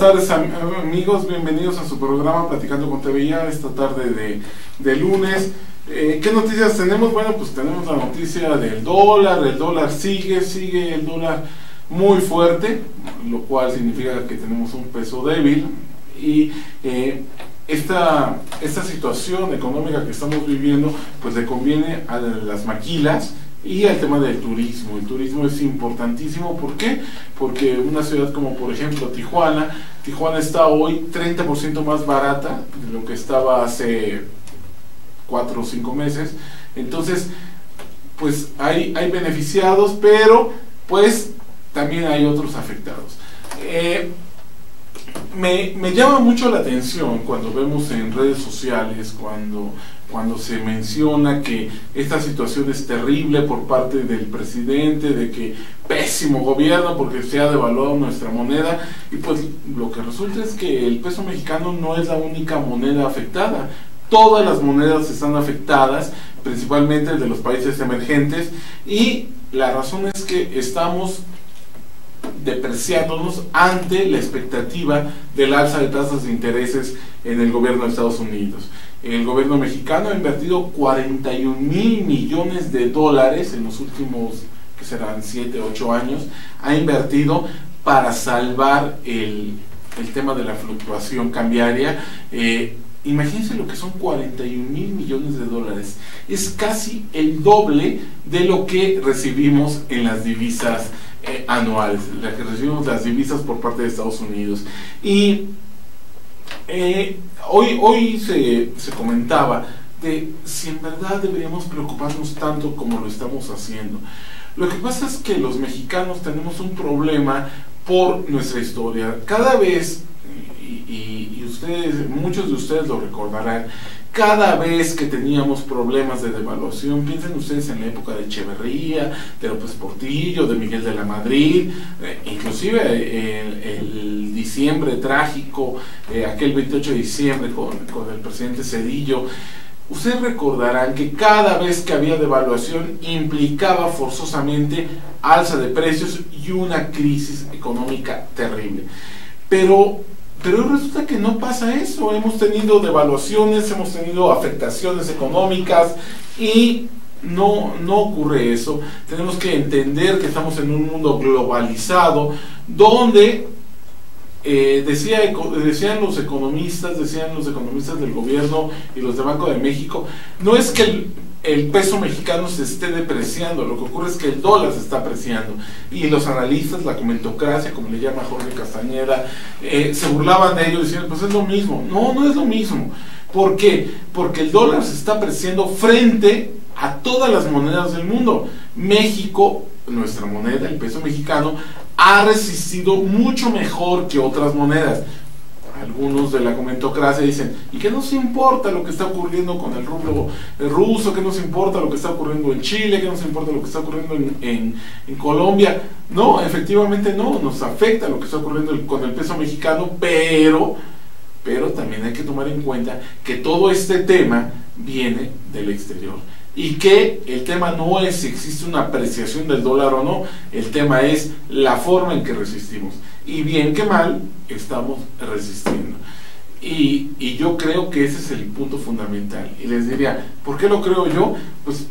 tardes amigos, bienvenidos a su programa Platicando con TVIA esta tarde de lunes. ¿Qué noticias tenemos? Bueno, pues tenemos la noticia del dólar. El dólar sigue el dólar muy fuerte, lo cual significa que tenemos un peso débil y esta situación económica que estamos viviendo pues le conviene a las maquilas y al tema del turismo. El turismo es importantísimo. ¿Por qué? Porque una ciudad como por ejemplo Tijuana está hoy 30% más barata de lo que estaba hace 4 o 5 meses. Entonces pues hay beneficiados, pero pues también hay otros afectados. Me llama mucho la atención cuando vemos en redes sociales, cuando se menciona que esta situación es terrible por parte del presidente, de que pésimo gobierno porque se ha devaluado nuestra moneda, y pues lo que resulta es que el peso mexicano no es la única moneda afectada. Todas las monedas están afectadas, principalmente de los países emergentes, y la razón es que estamos depreciándonos ante la expectativa del alza de tasas de intereses en el gobierno de Estados Unidos. El gobierno mexicano ha invertido 41,000 millones de dólares en los últimos, que serán 7 o 8 años, ha invertido para salvar el tema de la fluctuación cambiaria. Imagínense lo que son 41,000 millones de dólares. Es casi el doble de lo que recibimos en las divisas anuales, la que recibimos las divisas por parte de Estados Unidos. Y hoy se comentaba de si en verdad deberíamos preocuparnos tanto como lo estamos haciendo. Lo que pasa es que los mexicanos tenemos un problema por nuestra historia. Cada vez, y ustedes, muchos de ustedes lo recordarán, cada vez que teníamos problemas de devaluación, piensen ustedes en la época de Echeverría, de López Portillo, de Miguel de la Madrid, inclusive el diciembre trágico, aquel 28 de diciembre con el presidente Zedillo. Ustedes recordarán que cada vez que había devaluación implicaba forzosamente alza de precios y una crisis económica terrible. Pero resulta que no pasa eso. Hemos tenido devaluaciones, hemos tenido afectaciones económicas y no ocurre eso. Tenemos que entender que estamos en un mundo globalizado donde decían los economistas del gobierno y los de Banco de México, no es que el peso mexicano se esté depreciando, lo que ocurre es que el dólar se está apreciando, y los analistas, la comentocracia, como le llama Jorge Castañeda, se burlaban de ello diciendo, pues es lo mismo. No es lo mismo. ¿Por qué? Porque el dólar se está apreciando frente a todas las monedas del mundo. México, nuestra moneda, el peso mexicano, ha resistido mucho mejor que otras monedas. Algunos de la comentocracia dicen, ¿y qué nos importa lo que está ocurriendo con el rublo ruso? ¿Qué nos importa lo que está ocurriendo en Chile? ¿Qué nos importa lo que está ocurriendo en Colombia? No, efectivamente no, nos afecta lo que está ocurriendo con el peso mexicano, pero también hay que tomar en cuenta que todo este tema viene del exterior. Y que el tema no es si existe una apreciación del dólar o no, el tema es la forma en que resistimos. Y bien que mal, estamos resistiendo. Y yo creo que ese es el punto fundamental. Y les diría, ¿por qué lo creo yo? Pues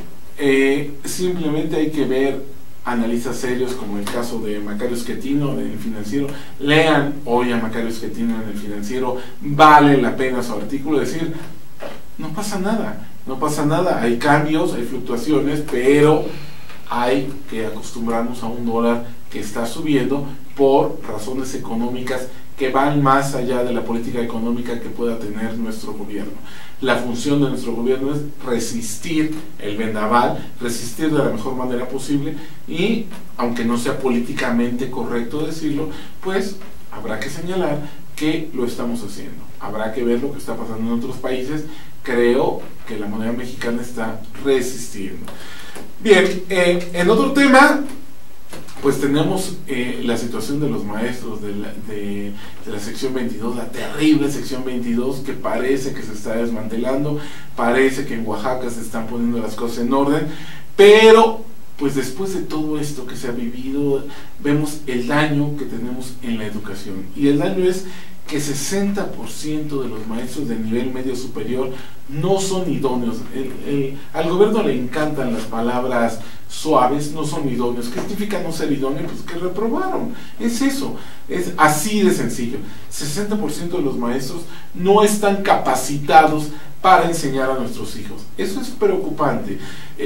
simplemente hay que ver analistas serios como el caso de Macario Schettino del Financiero. Lean hoy a Macario Schettino en el Financiero, vale la pena su artículo. Decir, no pasa nada, hay cambios, hay fluctuaciones, pero hay que acostumbrarnos a un dólar que está subiendo por razones económicas que van más allá de la política económica que pueda tener nuestro gobierno. La función de nuestro gobierno es resistir el vendaval, resistir de la mejor manera posible, y aunque no sea políticamente correcto decirlo, pues habrá que señalar que lo estamos haciendo. Habrá que ver lo que está pasando en otros países. Creo que la moneda mexicana está resistiendo. Bien, en otro tema, pues tenemos la situación de los maestros de la sección 22, la terrible sección 22, que parece que se está desmantelando, parece que en Oaxaca se están poniendo las cosas en orden, pero pues después de todo esto que se ha vivido, vemos el daño que tenemos en la educación. Y el daño es que 60% de los maestros de nivel medio superior no son idóneos. Al gobierno le encantan las palabras suaves, no son idóneos. ¿Qué significa no ser idóneo? Pues que reprobaron. Es eso, es así de sencillo. 60% de los maestros no están capacitados para enseñar a nuestros hijos. Eso es preocupante.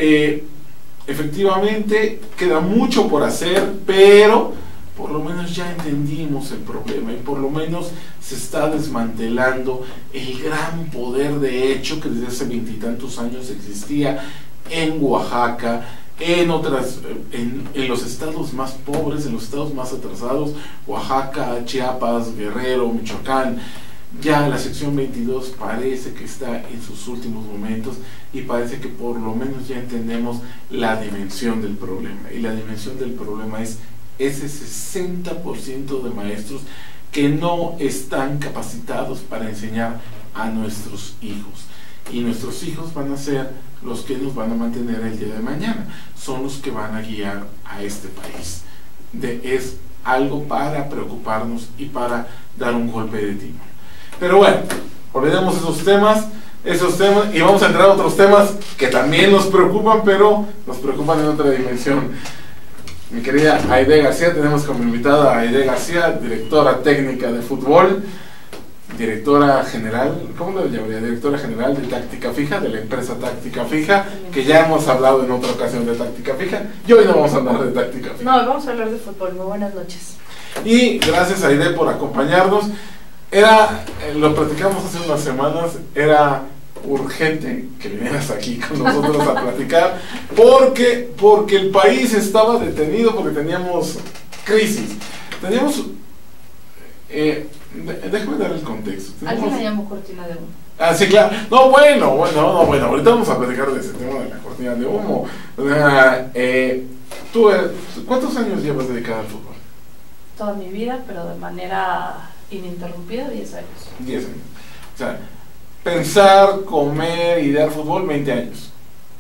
Efectivamente, queda mucho por hacer, pero por lo menos ya entendimos el problema y por lo menos se está desmantelando el gran poder de hecho que desde hace 20 y tantos años existía en Oaxaca, en los estados más pobres, en los estados más atrasados, Oaxaca, Chiapas, Guerrero, Michoacán. Ya la sección 22 parece que está en sus últimos momentos y parece que por lo menos ya entendemos la dimensión del problema. Y la dimensión del problema es ese 60% de maestros que no están capacitados para enseñar a nuestros hijos. Y nuestros hijos van a ser los que nos van a mantener el día de mañana. Son los que van a guiar a este país. Es algo para preocuparnos y para dar un golpe de timón. Pero bueno, olvidemos esos temas y vamos a entrar a otros temas que también nos preocupan, pero nos preocupan en otra dimensión. Mi querida Aide García, tenemos como invitada a Aide García, directora técnica de fútbol, directora general, ¿cómo lo llamaría? Directora general de Táctica Fija, de la empresa Táctica Fija, que ya hemos hablado en otra ocasión de Táctica Fija, y hoy no vamos a hablar de Táctica Fija. No, vamos a hablar de fútbol. Muy buenas noches. Y gracias Aide por acompañarnos. Lo platicamos hace unas semanas, era urgente que vinieras aquí con nosotros a platicar, porque el país estaba detenido, porque teníamos crisis. Déjame dar el contexto. Alguien la llamó cortina de humo. Ah, sí, claro. No, bueno, ahorita vamos a platicar de ese tema de la cortina de humo. ¿Tú cuántos años llevas dedicada al fútbol? Toda mi vida, pero de manera ininterrumpida, 10 años. 10 años. O sea, pensar, comer y dar fútbol, 20 años.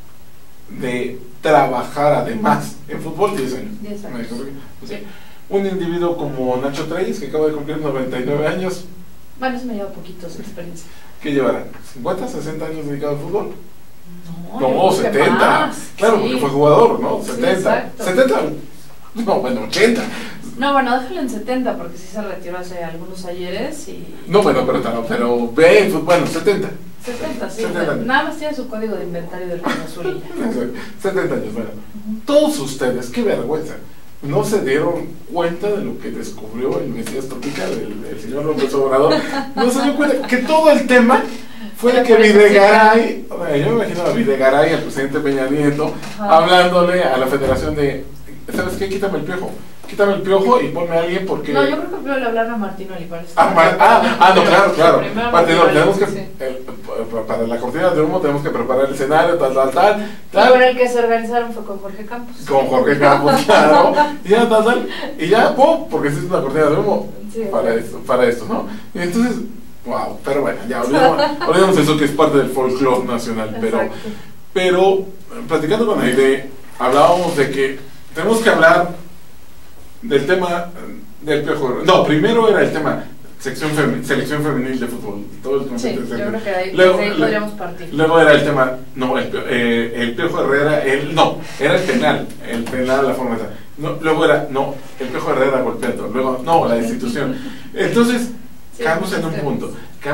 De trabajar además en fútbol, 10 años. 10 años. Sí. Un individuo como Nacho Treyes, que acaba de cumplir 99 años. Bueno, eso me lleva poquitos de experiencia. ¿Qué llevará? ¿50, 60 años dedicado al fútbol? No, 70. Claro, sí. Porque fue jugador, ¿no? 70. Sí, 70. No, bueno, 80. No, bueno, déjalo en 70 porque sí se retiró hace algunos ayeres y... No, bueno, pero ve, bueno, 70. 70, sí. 70 años. Nada más tiene su código de inventario del Cruz Azul. 70 años, bueno. Todos ustedes, qué vergüenza, no se dieron cuenta de lo que descubrió el Mesías Tropical, el señor López Obrador. No se dio cuenta que todo el tema fue que Videgaray, yo me imagino a Videgaray, al presidente Peña Nieto, hablándole a la federación de, ¿sabes qué? Quítame el piojo y ponme a alguien porque... No, yo creo que primero le hablaron a Martinoli para eso. No, claro. Martinoli, tenemos que... Sí. Para la cortina de humo tenemos que preparar el escenario, tal. Y con el que se organizaron fue con Jorge Campos. Con Jorge Campos, claro. Y ya, porque es una cortina de humo Sí, para esto, ¿no? Y entonces, wow, pero bueno, ya olvidamos eso que es parte del folclore nacional. Pero platicando con Aide, hablábamos de que tenemos que hablar del tema del Piojo. No, primero era el tema selección femenil de fútbol. Todo el sí, yo creo que ahí podríamos partir. Luego era el tema, el Piojo Herrera, era el penal, la forma esa. Luego era, el Piojo Herrera golpeando. Luego, la institución. Entonces, quedamos en un punto.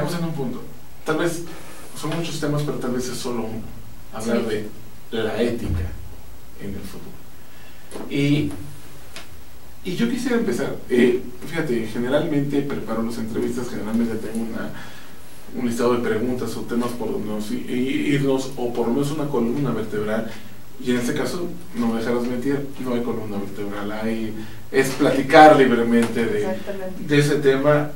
Tal vez son muchos temas, pero tal vez es solo uno. Hablar de la ética en el fútbol. Y yo quisiera empezar, fíjate, generalmente preparo las entrevistas, generalmente tengo un listado de preguntas o temas por donde irnos, o por lo menos una columna vertebral, y en este caso, no me dejarás mentir, no hay columna vertebral, es platicar libremente de ese tema.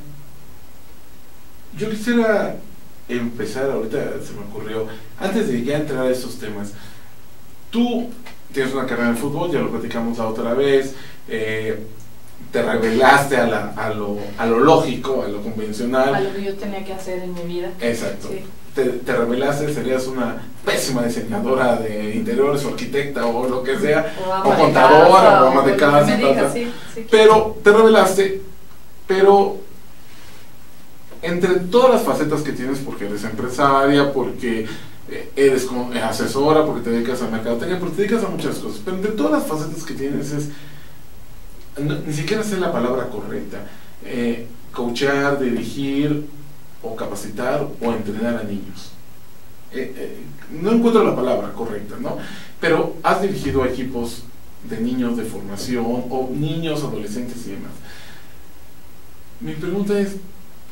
Yo quisiera empezar, ahorita se me ocurrió, antes de ya entrar a esos temas, tú tienes una carrera en fútbol, ya lo platicamos la otra vez, te rebelaste a lo lógico, a lo convencional. A lo que yo tenía que hacer en mi vida. Exacto. Sí. Te rebelaste, serías una pésima diseñadora de interiores, o arquitecta, o lo que sea, o contadora, o ama de casa, sí, sí. Pero te rebelaste, pero entre todas las facetas que tienes, porque eres empresaria, porque eres asesora, porque te dedicas a mercadotecnia, porque te dedicas a muchas cosas, pero entre todas las facetas que tienes ni siquiera sé la palabra correcta, coachear, dirigir, o capacitar, o entrenar a niños. No encuentro la palabra correcta, ¿no? Pero has dirigido a equipos de niños de formación, o niños, adolescentes y demás. Mi pregunta es,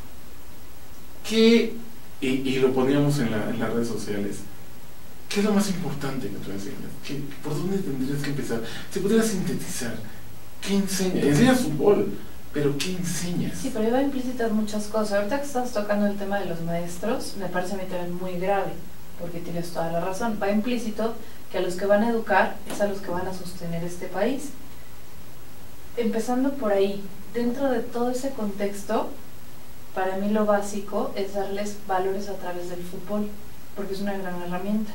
¿qué, y lo poníamos en las redes sociales, qué es lo más importante que tú enseñas? ¿Por dónde tendrías que empezar? Si pudieras sintetizar, ¿qué enseñas? Enseñas fútbol, pero ¿qué enseñas? Sí, pero iba implícitas muchas cosas. Ahorita que estás tocando el tema de los maestros, me parece a mí también muy grave, porque tienes toda la razón. Va implícito que a los que van a educar es a los que van a sostener este país. Empezando por ahí, dentro de todo ese contexto, para mí lo básico es darles valores a través del fútbol, porque es una gran herramienta.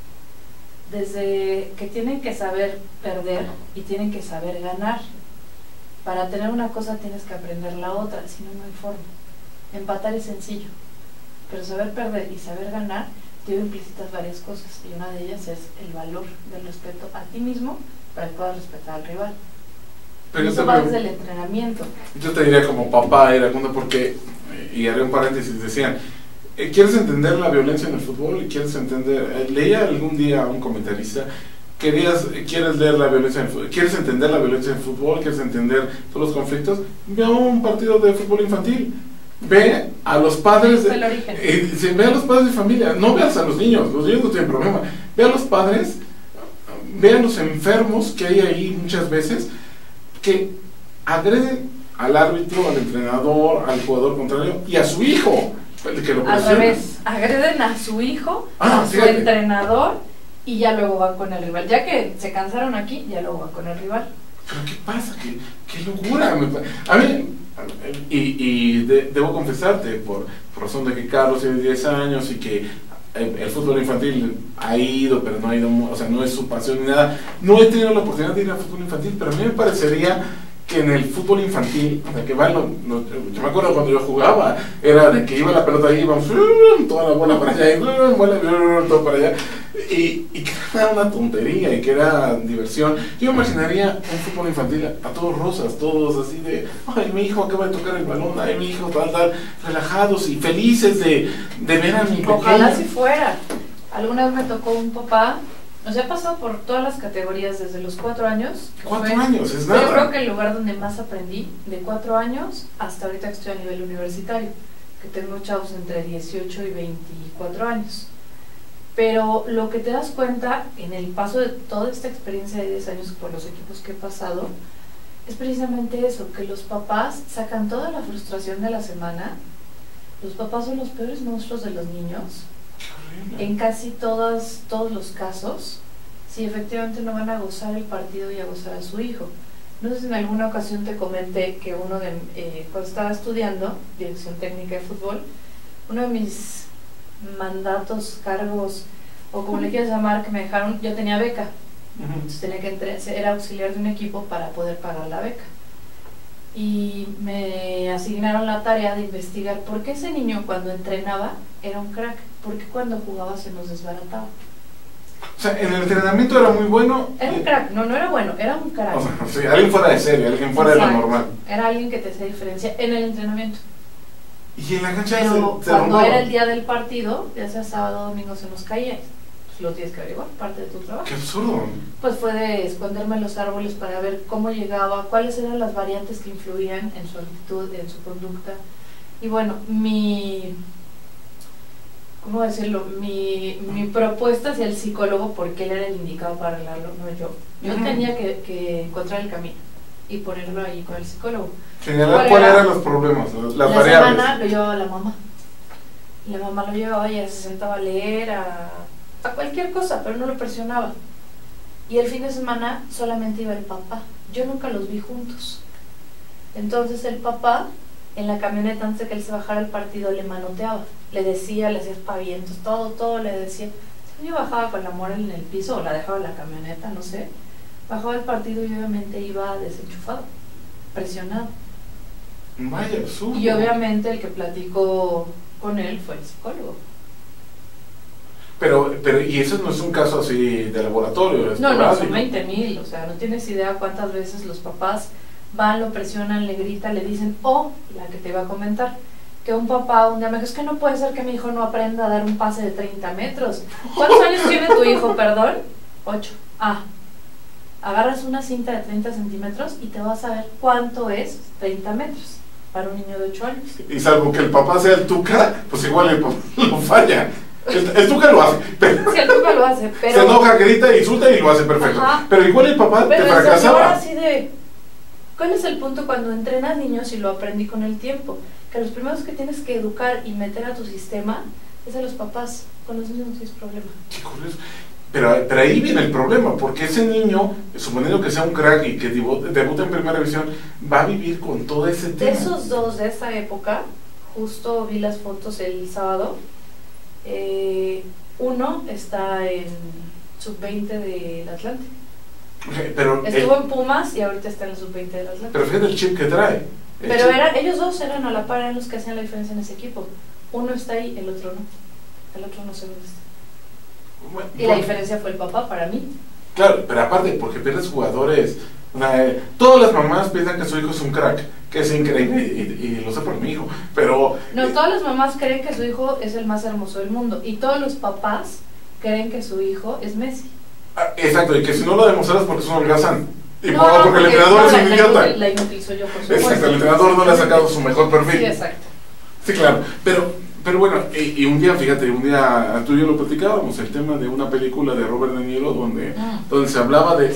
Desde que tienen que saber perder y tienen que saber ganar. Para tener una cosa tienes que aprender la otra, si no, no hay forma. Empatar es sencillo, pero saber perder y saber ganar lleva implícitas varias cosas, y una de ellas es el valor del respeto a ti mismo para que puedas respetar al rival. Pero eso va desde el entrenamiento. Yo te diría como papá iracundo, porque, y haré un paréntesis, decían, ¿quieres entender la violencia en el fútbol? ¿Quieres entender? Leía algún día a un comentarista, ¿quieres leer la violencia en el fútbol? ¿Quieres entender la violencia en el fútbol? ¿Quieres entender todos los conflictos? Ve a un partido de fútbol infantil. Ve a los padres ve a los padres de familia, no veas a los niños no tienen problema, ve a los padres, ve a los enfermos que hay ahí muchas veces, que agreden al árbitro, al entrenador, al jugador contrario y a su hijo, que lo al revés, agreden a su hijo, a su entrenador, y ya luego van con el rival. Ya que se cansaron aquí, ya luego van con el rival. ¿Pero qué pasa? ¿Qué locura? A mí, debo confesarte, por razón de que Carlos tiene 10 años y que el fútbol infantil ha ido, pero no ha ido, o sea, no es su pasión ni nada. No he tenido la oportunidad de ir al fútbol infantil, pero a mí me parecería que en el fútbol infantil, o sea, que van, yo me acuerdo cuando yo jugaba, era de que iba la pelota ahí, íbamos toda la bola para allá, y todo para allá, y que era una tontería, y que era diversión. Yo imaginaría un fútbol infantil a todos rosas, todos así de, ay, mi hijo acaba de tocar el balón, ay, mi hijo tal, relajados y felices de ver a mi pequeño. Ojalá si fuera. Alguna vez me tocó un papá. Nos he pasado por todas las categorías desde los 4 años. 4 años, es nada. Yo creo que el lugar donde más aprendí, de 4 años hasta ahorita que estoy a nivel universitario, que tengo chavos entre 18 y 24 años. Pero lo que te das cuenta en el paso de toda esta experiencia de 10 años por los equipos que he pasado, es precisamente eso, que los papás sacan toda la frustración de la semana. Los papás son los peores monstruos de los niños. En casi todos los casos, si efectivamente no van a gozar el partido y a gozar a su hijo. No sé si en alguna ocasión te comenté que cuando estaba estudiando dirección técnica de fútbol, uno de mis mandatos, cargos, o como le quieras llamar, que me dejaron, yo tenía beca, entonces tenía que era auxiliar de un equipo para poder pagar la beca. Y me asignaron la tarea de investigar por qué ese niño cuando entrenaba era un crack, por qué cuando jugaba se nos desbarataba. O sea, en el entrenamiento era muy bueno. Era un crack, no era bueno, era un crack. O sea, sí, alguien fuera de serie, alguien fuera de lo normal. Era alguien que te hacía diferencia en el entrenamiento. Y en la cancha pero cuando era el día del partido, ya sea sábado o domingo, se nos caía. Lo tienes que averiguar, parte de tu trabajo. ¡Qué absurdo! Pues fue de esconderme en los árboles para ver cómo llegaba, cuáles eran las variantes que influían en su actitud, en su conducta. Y bueno, ¿cómo decirlo? Mi propuesta hacia el psicólogo, porque él era el indicado para arreglarlo, no yo. Yo tenía que encontrar el camino y ponerlo ahí con el psicólogo. Señalar cuáles eran los problemas, las variables. La semana lo llevaba la mamá. Y la mamá lo llevaba y ella se sentaba a leer, a cualquier cosa, pero no lo presionaba. Y el fin de semana solamente iba el papá. Yo nunca los vi juntos. Entonces el papá, en la camioneta, antes de que él se bajara al partido, le manoteaba, le decía, le hacía espavientos, todo le decía. Yo bajaba con la mora en el piso o la dejaba en la camioneta, no sé. Bajaba el partido y obviamente iba desenchufado, presionado. Vaya absurdo. Y obviamente el que platicó con él fue el psicólogo. Pero, y eso no es un caso así de laboratorio. No, son 20,000, o sea, no tienes idea cuántas veces los papás van, lo presionan, le gritan, le dicen, la que te iba a comentar, que un papá un día me dijo, es que no puede ser que mi hijo no aprenda a dar un pase de 30 metros. ¿Cuántos años tiene tu hijo, perdón? 8. Agarras una cinta de 30 centímetros y te vas a ver cuánto es 30 metros para un niño de 8 años. Y salvo que el papá sea el tuca, pues igual el papá lo falla. El tuca lo hace, pero sí, el tuca lo hace, pero se enoja, grita, insulta y lo hace perfecto. Ajá. Pero igual el papá te fracasaba. Así de, ¿cuál es el punto cuando entrenas niños? Y lo aprendí con el tiempo, que los primeros que tienes que educar y meter a tu sistema es a los papás. Con los niños no tienes problema. Qué curioso. Pero ahí viene el problema, porque ese niño, suponiendo que sea un crack y que debuta en primera división, va a vivir con todo ese tema. De esos dos de esa época, justo vi las fotos el sábado. Uno está en sub-20 del Atlante. Pero estuvo en Pumas y ahorita está en la sub-20 del Atlante. Pero fíjate el chip que trae. Pero ellos dos eran a la par, eran los que hacían la diferencia en ese equipo. Uno está ahí, el otro no. El otro no sé dónde está. Bueno, y la diferencia fue el papá para mí. Claro, pero aparte, porque pierdes jugadores. Todas las mamás piensan que su hijo es un crack, que es increíble, y lo sé por mi hijo, pero... No, todas las mamás creen que su hijo es el más hermoso del mundo, y todos los papás creen que su hijo es Messi. Exacto, y que si no lo demostras porque es un holgazán. Y no, porque el entrenador es un idiota. La inutilizo yo, por supuesto. Exacto, el entrenador no le ha sacado su mejor perfil. Sí, exacto. Sí, claro, pero bueno, y un día, fíjate, tú y yo lo platicábamos, el tema de una película de Robert De Niro donde se hablaba del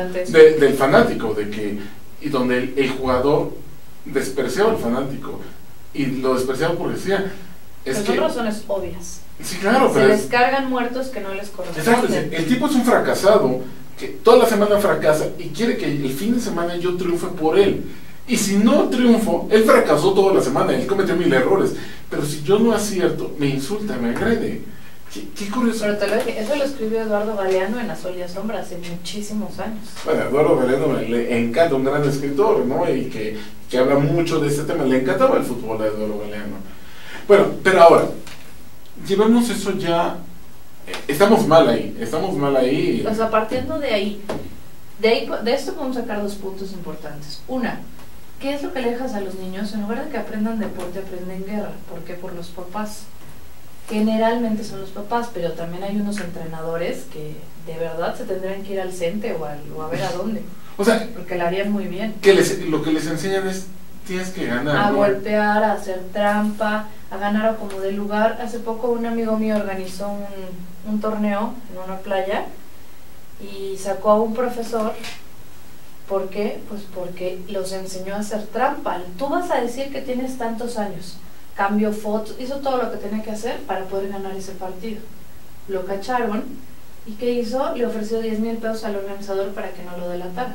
fanático, y donde el jugador despreciaba al fanático, y lo despreciaba porque decía... Son razones obvias. Sí, claro, se les cargan muertos que no les corresponden. Exacto, el tipo es un fracasado, que toda la semana fracasa, y quiere que el fin de semana yo triunfe por él. Y si no triunfo, él fracasó toda la semana, él cometió 1000 errores. Pero si yo no acierto, me insulta, me agrede. Qué curioso. Pero te lo dije, eso lo escribió Eduardo Galeano en A Sol y a Sombra hace muchísimos años. Bueno, Eduardo Galeano le encanta, un gran escritor, ¿no? Y que habla mucho de este tema. Le encantaba el fútbol a Eduardo Galeano. Bueno, pero ahora, llevamos eso ya... Estamos mal ahí. O sea, partiendo de ahí, de esto podemos sacar 2 puntos importantes. Una, ¿qué es lo que le dejas a los niños? En lugar de que aprendan deporte, aprenden guerra. ¿Por qué? Por los papás. Generalmente son los papás, pero también hay unos entrenadores que de verdad se tendrían que ir al CENTE o a ver a dónde. O sea, porque lo harían muy bien. Lo que les enseñan es, tienes que ganar. A golpear, a hacer trampa, a ganar a como de lugar. Hace poco un amigo mío organizó un torneo en una playa y sacó a un profesor. ¿Por qué? Pues porque los enseñó a hacer trampa. Tú vas a decir que tienes tantos años. Cambió fotos, hizo todo lo que tenía que hacer para poder ganar ese partido. Lo cacharon y ¿qué hizo? Le ofreció 10,000 pesos al organizador para que no lo delatara.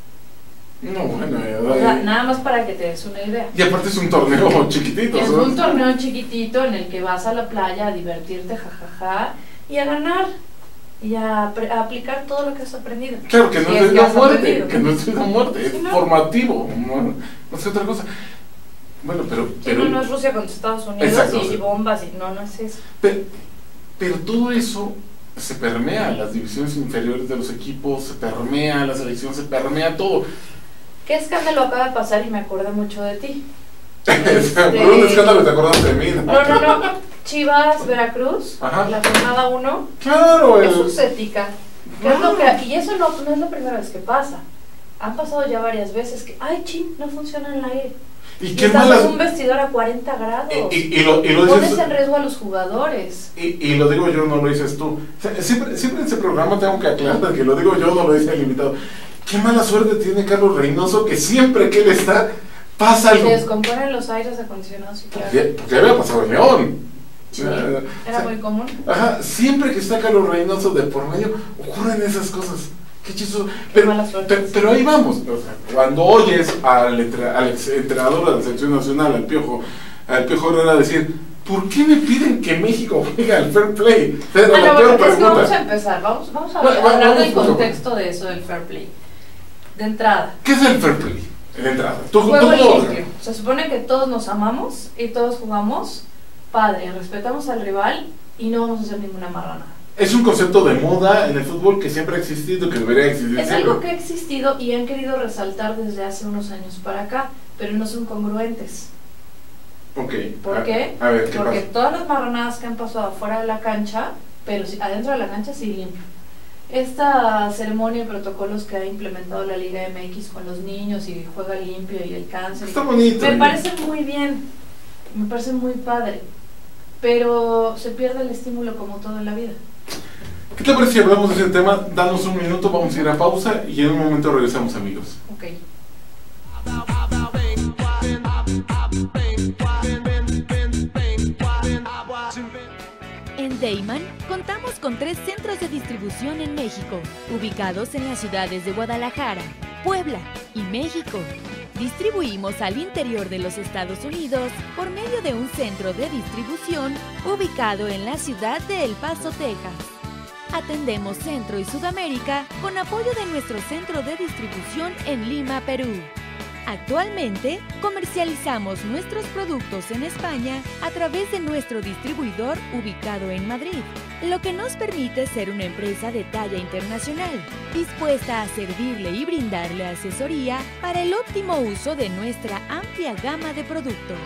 No, bueno, o sea, nada más para que te des una idea. Y aparte es un torneo chiquitito. Es un torneo chiquitito en el que vas a la playa a divertirte, jajaja, y a ganar. Y a aplicar todo lo que has aprendido. Claro, que no es de muerte, es formativo, no es otra cosa. Bueno, pero no es Rusia contra Estados Unidos. Exacto, y bombas, y no es eso. Pero todo eso se permea, las divisiones inferiores de los equipos, se permea, la selección se permea, todo. ¿Qué escándalo acaba de pasar? Y me acordé mucho de ti. Por un escándalo te acordaste de mí, ¿no? No. Chivas, Veracruz, la jornada 1. Claro, eso es ética. Y eso no es la primera vez que pasa. Han pasado ya varias veces que, no funciona el aire. ¿Y qué más? Un vestidor a 40 grados. Y lo pones dices, en riesgo a los jugadores. Y lo digo yo, no lo dices tú. Siempre en ese programa tengo que aclarar que lo digo yo, no lo dice el invitado. Qué mala suerte tiene Carlos Reynoso, que siempre que él está, pasa algo. Se descomponen los aires acondicionados. Porque había pasado en León. Sí, era muy común. Siempre que está Carlos Reynoso de por medio, ocurren esas cosas. Qué chistoso. Pero ahí vamos. O sea, cuando oyes al entrenador de la selección nacional, al Piojo Herrera decir, ¿por qué me piden que México juegue al fair play? Vamos a empezar. Vamos a hablar del contexto de eso del fair play. De entrada. ¿Qué es el fair play? De entrada. Juego limpio. Se supone que todos nos amamos y todos jugamos padre, respetamos al rival y no vamos a hacer ninguna marranada. Es un concepto de moda en el fútbol que siempre ha existido, que debería existir. Es algo que ha existido y han querido resaltar desde hace unos años para acá, pero no son congruentes. Ok. ¿Por qué? A ver, ¿qué Porque pasa? todas las marranadas que han pasado afuera de la cancha, pero adentro de la cancha sí limpio. Esta ceremonia y protocolos que ha implementado la Liga MX con los niños y juega limpio y el cáncer. Está bonito. Me parece muy bien, me parece muy padre, pero se pierde el estímulo como todo en la vida. ¿Qué te parece si hablamos de ese tema? Danos un minuto, vamos a ir a pausa y en un momento regresamos, amigos. Ok. En Deiman contamos con 3 centros de distribución en México, ubicados en las ciudades de Guadalajara, Puebla y México. Distribuimos al interior de los Estados Unidos por medio de un centro de distribución ubicado en la ciudad de El Paso, Texas. Atendemos Centro y Sudamérica con apoyo de nuestro centro de distribución en Lima, Perú. Actualmente, comercializamos nuestros productos en España a través de nuestro distribuidor ubicado en Madrid, lo que nos permite ser una empresa de talla internacional, dispuesta a servirle y brindarle asesoría para el óptimo uso de nuestra amplia gama de productos.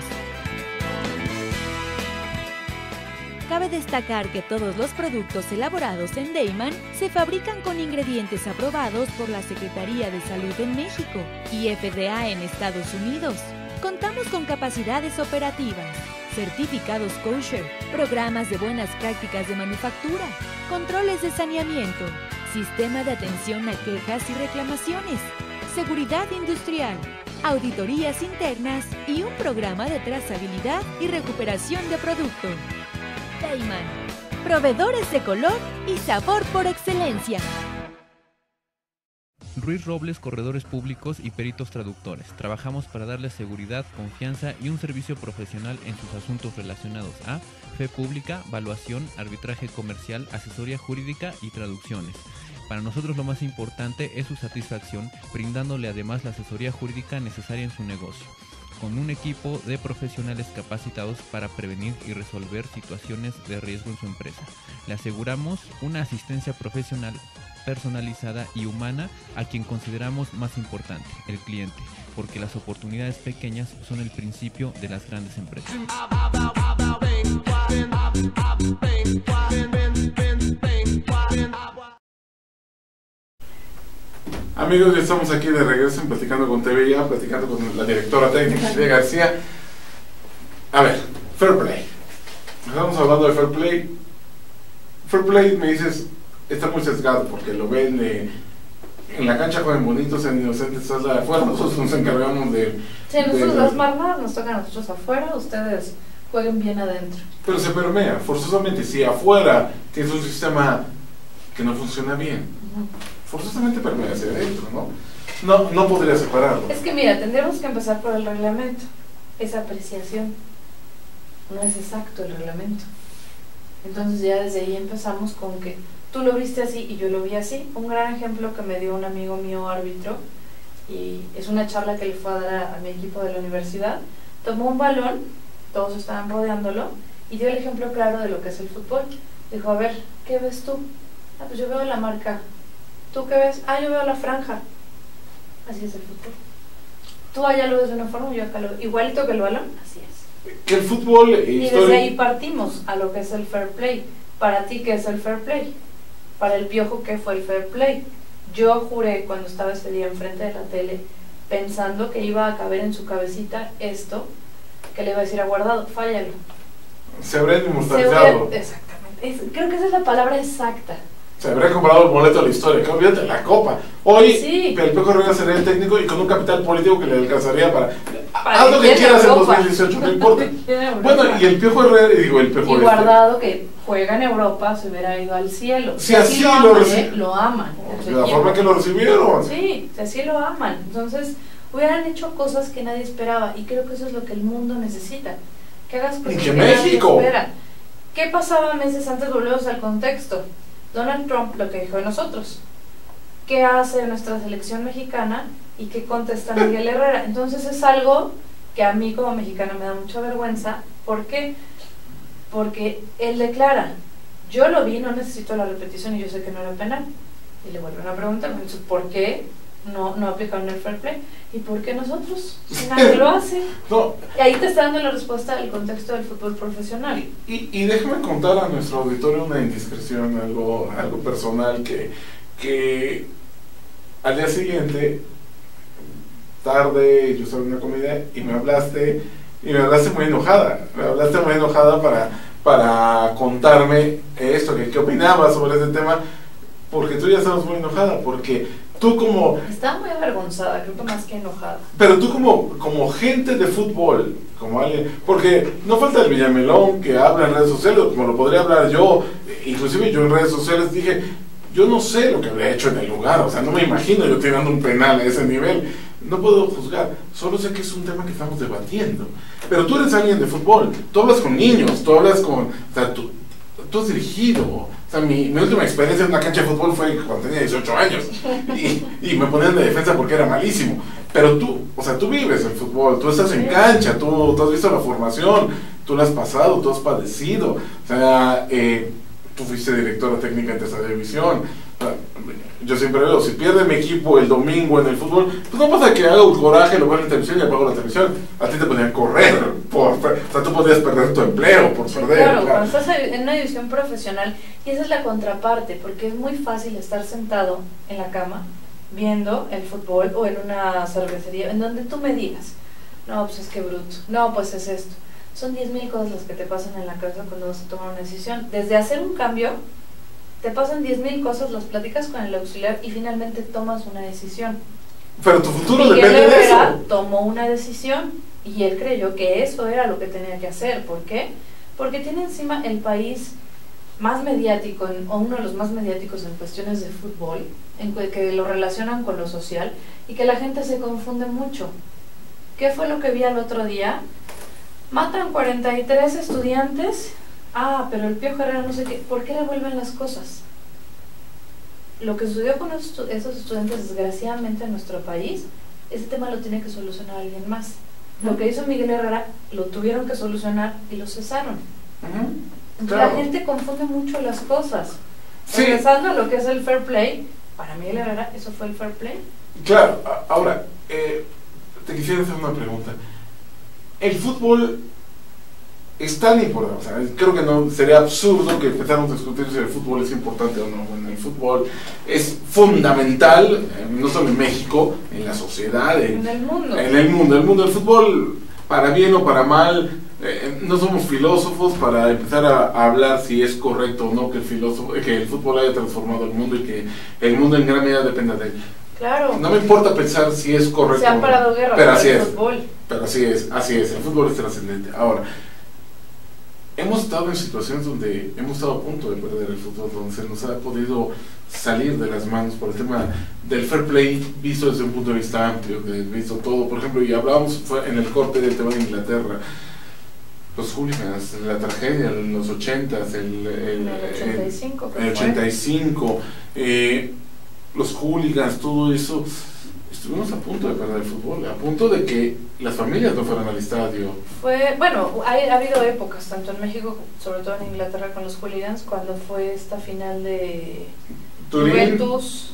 Cabe destacar que todos los productos elaborados en Deiman se fabrican con ingredientes aprobados por la Secretaría de Salud en México y FDA en Estados Unidos. Contamos con capacidades operativas, certificados kosher, programas de buenas prácticas de manufactura, controles de saneamiento, sistema de atención a quejas y reclamaciones, seguridad industrial, auditorías internas y un programa de trazabilidad y recuperación de producto. Deiman, proveedores de color y sabor por excelencia. Ruiz Robles, corredores públicos y peritos traductores. Trabajamos para darles seguridad, confianza y un servicio profesional en sus asuntos relacionados a fe pública, valuación, arbitraje comercial, asesoría jurídica y traducciones. Para nosotros lo más importante es su satisfacción, brindándole además la asesoría jurídica necesaria en su negocio, con un equipo de profesionales capacitados para prevenir y resolver situaciones de riesgo en su empresa. Le aseguramos una asistencia profesional personalizada y humana a quien consideramos más importante, el cliente, porque las oportunidades pequeñas son el principio de las grandes empresas. Amigos, ya estamos aquí de regreso en Platicando con TVIA, platicando con la directora técnica Silvia García. A ver, fair play. Estamos hablando de fair play. Fair play, me dices, está muy sesgado porque lo ven en la cancha, juegan bonitos, sean inocentes, estás de afuera, nosotros nos encargamos de... Sí, nosotros las marmas nos tocan a nosotros afuera, ustedes jueguen bien adentro. Pero se permea, forzosamente, si afuera tienes un sistema que no funciona bien, forzosamente permea hacia adentro, ¿no? No podría separarlo. Es que mira, tendríamos que empezar por el reglamento, es apreciación, no es exacto el reglamento. Entonces ya desde ahí empezamos con que tú lo viste así y yo lo vi así. Un gran ejemplo que me dio un amigo mío árbitro, y es una charla que le fue a dar a mi equipo de la universidad. Tomó un balón, todos estaban rodeándolo, y dio el ejemplo claro de lo que es el fútbol. Dijo, a ver, ¿qué ves tú? Ah, pues yo veo la marca. ¿Tú qué ves? Ah, yo veo la franja. Así es el fútbol. Tú allá lo ves de una forma, yo acá lo veo igualito que el balón, así es. Que el fútbol y desde ahí partimos a lo que es el fair play. Para ti, ¿qué es el fair play? Para el Piojo, ¿qué fue el fair play? Yo juré cuando estaba ese día enfrente de la tele, pensando que iba a caber en su cabecita esto, que le iba a decir a Guardado, fállalo. Se habría inmortalizado. Exactamente. Creo que esa es la palabra exacta. Se habría comprado el boleto de la historia, que olvídate la copa. Hoy sí. El Piojo Herrera sería el técnico y con un capital político que le alcanzaría para haz lo que quieras en 2018, no importa. Bueno, y el Piojo Herrera, y Guardado, que juega en Europa, se hubiera ido al cielo. Si así lo aman. De la forma que lo recibieron. Sí, si así lo aman. Entonces, hubieran hecho cosas que nadie esperaba, y creo que eso es lo que el mundo necesita. Que hagas cosas que nadie México espera. ¿Qué pasaba meses antes? Volvemos al contexto. Donald Trump, lo que dijo de nosotros. ¿Qué hace nuestra selección mexicana? ¿Y qué contesta Miguel Herrera? Entonces es algo que a mí como mexicana me da mucha vergüenza. ¿Por qué? Porque él declara, yo lo vi, no necesito la repetición y yo sé que no era penal. Y le vuelven a preguntar, ¿por qué no aplicaron el fair play? ¿Y por qué nosotros? Si nadie lo hace. No. Y ahí te está dando la respuesta del contexto del fútbol profesional. Y déjame contar a nuestro auditorio una indiscreción, algo personal, que al día siguiente, tarde, yo estaba en una comida y me hablaste muy enojada. Me hablaste muy enojada para contarme esto, qué opinabas sobre ese tema, porque tú ya estabas muy enojada, porque tú como... Estaba muy avergonzada, creo que más que enojada. Pero tú como gente de fútbol, como alguien, porque no falta el Villamelón que habla en redes sociales, como lo podría hablar yo, inclusive yo en redes sociales dije, yo no sé lo que habría hecho en el lugar, o sea, no me imagino yo tirando un penal a ese nivel, no puedo juzgar, solo sé que es un tema que estamos debatiendo. Pero tú eres alguien de fútbol, tú hablas con niños, tú hablas con, o sea, tú has dirigido. O sea, mi última experiencia en una cancha de fútbol fue cuando tenía 18 años y me ponían de defensa porque era malísimo. Pero tú, o sea, tú vives el fútbol, tú estás en cancha, tú has visto la formación, tú la has pasado, tú has padecido. O sea, tú fuiste directora técnica en tercera división. O sea, yo siempre veo, si pierde mi equipo el domingo en el fútbol, pues no pasa que haga un coraje, lo veo en la televisión y apago la televisión. A ti te podían correr, o sea, tú podías perder tu empleo por perder. Claro, cuando estás en una división profesional, y esa es la contraparte, porque es muy fácil estar sentado en la cama viendo el fútbol o en una cervecería, en donde tú me digas, no, pues es que bruto, no, pues es esto. Son 10,000 cosas las que te pasan en la cabeza cuando vas a tomar una decisión. Desde hacer un cambio, te pasan 10,000 cosas, las platicas con el auxiliar y finalmente tomas una decisión. Pero tu futuro Miguel depende de Herrera eso. tomó una decisión y él creyó que eso era lo que tenía que hacer. ¿Por qué? Porque tiene encima el país más mediático, o uno de los más mediáticos en cuestiones de fútbol, en que lo relacionan con lo social y que la gente se confunde mucho. ¿Qué fue lo que vi al otro día? Matan 43 estudiantes. Ah, pero el Piojo Herrera no sé qué. ¿Por qué le vuelven las cosas? Lo que sucedió con esos estudiantes, desgraciadamente, en nuestro país, ese tema lo tiene que solucionar alguien más. Lo que hizo Miguel Herrera, lo tuvieron que solucionar y lo cesaron. Claro. La gente confunde mucho las cosas. Sí. Regresando a lo que es el fair play, para Miguel Herrera, ¿eso fue el fair play? Claro, ahora, te quisiera hacer una pregunta. El fútbol es tan importante, o sea, creo que no sería absurdo que empezáramos a discutir si el fútbol es importante o no. Bueno, el fútbol es fundamental, no solo en México, en la sociedad, En el mundo. en el mundo. El mundo del fútbol, para bien o para mal, no somos filósofos para empezar a hablar si es correcto o no que el fútbol haya transformado el mundo y que el mundo en gran medida dependa de él. Claro. No me importa pensar si es correcto Se han parado guerras pero por así el es. fútbol. Pero así es, el fútbol es trascendente. Ahora, hemos estado en situaciones donde hemos estado a punto de perder el fútbol, donde se nos ha podido salir de las manos por el tema del fair play, visto desde un punto de vista amplio, visto todo. Por ejemplo, y hablábamos fue en el corte del tema de Inglaterra, los hooligans, la tragedia en los 80s, En el 85. el 85, los hooligans, todo eso. Estuvimos a punto de perder el fútbol, a punto de que las familias no fueran al estadio. Bueno, ha habido épocas, tanto en México, sobre todo en Inglaterra con los hooligans, cuando fue esta final de Turín, Juventus,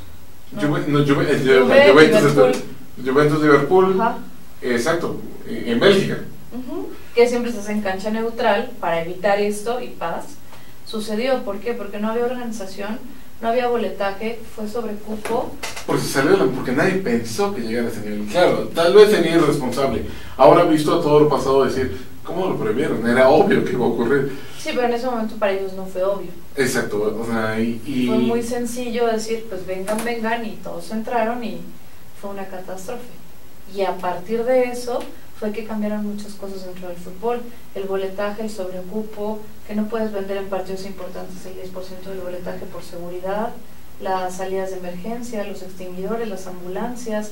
Juventus-Liverpool, ajá, exacto, en Bélgica. que siempre se hace en cancha neutral para evitar esto y paz. Sucedió, ¿por qué? Porque no había organización, no había boletaje, fue sobre cupo. Porque nadie pensó que llegara a ese nivel. Claro, tal vez tenía irresponsable. Ahora visto a todo lo pasado decir, ¿cómo lo previeron? Era obvio que iba a ocurrir. Sí, pero en ese momento para ellos no fue obvio. Exacto, o sea, Fue muy sencillo decir, pues vengan, y todos entraron y fue una catástrofe. Y a partir de eso fue que cambiaron muchas cosas dentro del fútbol, el boletaje, el sobreocupo, que no puedes vender en partidos importantes el 10% del boletaje por seguridad, las salidas de emergencia, los extinguidores, las ambulancias,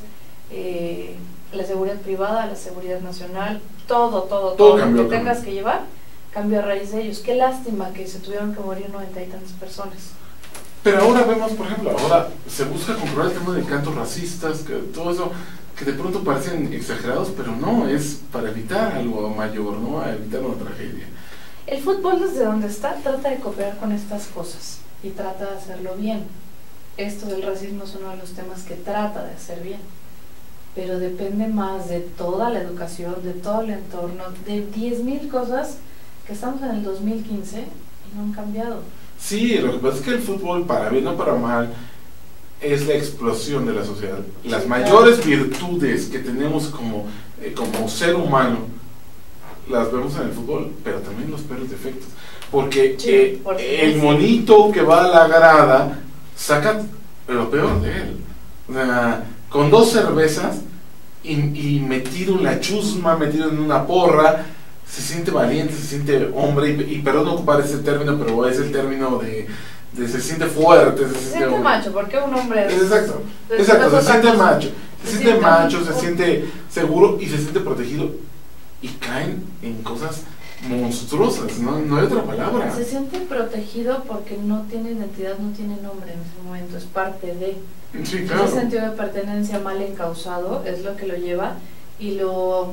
la seguridad privada, la seguridad nacional, todo cambió, lo que tengas que llevar, cambió a raíz de ellos. Qué lástima que se tuvieron que morir 90 y tantas personas. Pero ahora vemos, por ejemplo, ahora se busca controlar el tema de cantos racistas, que todo eso, que de pronto parecen exagerados, pero no, es para evitar algo mayor, ¿no? A evitar una tragedia. El fútbol, desde donde está, trata de cooperar con estas cosas y trata de hacerlo bien. Esto del racismo es uno de los temas que trata de hacer bien, pero depende más de toda la educación, de todo el entorno, de 10.000 cosas que estamos en el 2015 y no han cambiado. Sí, lo que pasa es que el fútbol, para bien o para mal, es la explosión de la sociedad. Las Sí, mayores virtudes que tenemos como ser humano, las vemos en el fútbol, pero también los peores defectos. Porque Sí, el monito que va a la grada saca lo peor de él. O sea, con 2 cervezas y metido en la chusma, metido en una porra, se siente valiente, se siente hombre, y perdón no ocupar ese término, pero es el término de se siente fuerte, Se siente macho, porque un hombre es... Exacto, es se otra siente cosa. macho, se siente macho, se un- siente seguro y se siente protegido, y caen en cosas monstruosas, no hay otra palabra. Se siente protegido porque no tiene identidad, no tiene nombre en ese momento, es parte de... Sí, claro. Ese sentido de pertenencia mal encausado es lo que lo lleva y lo...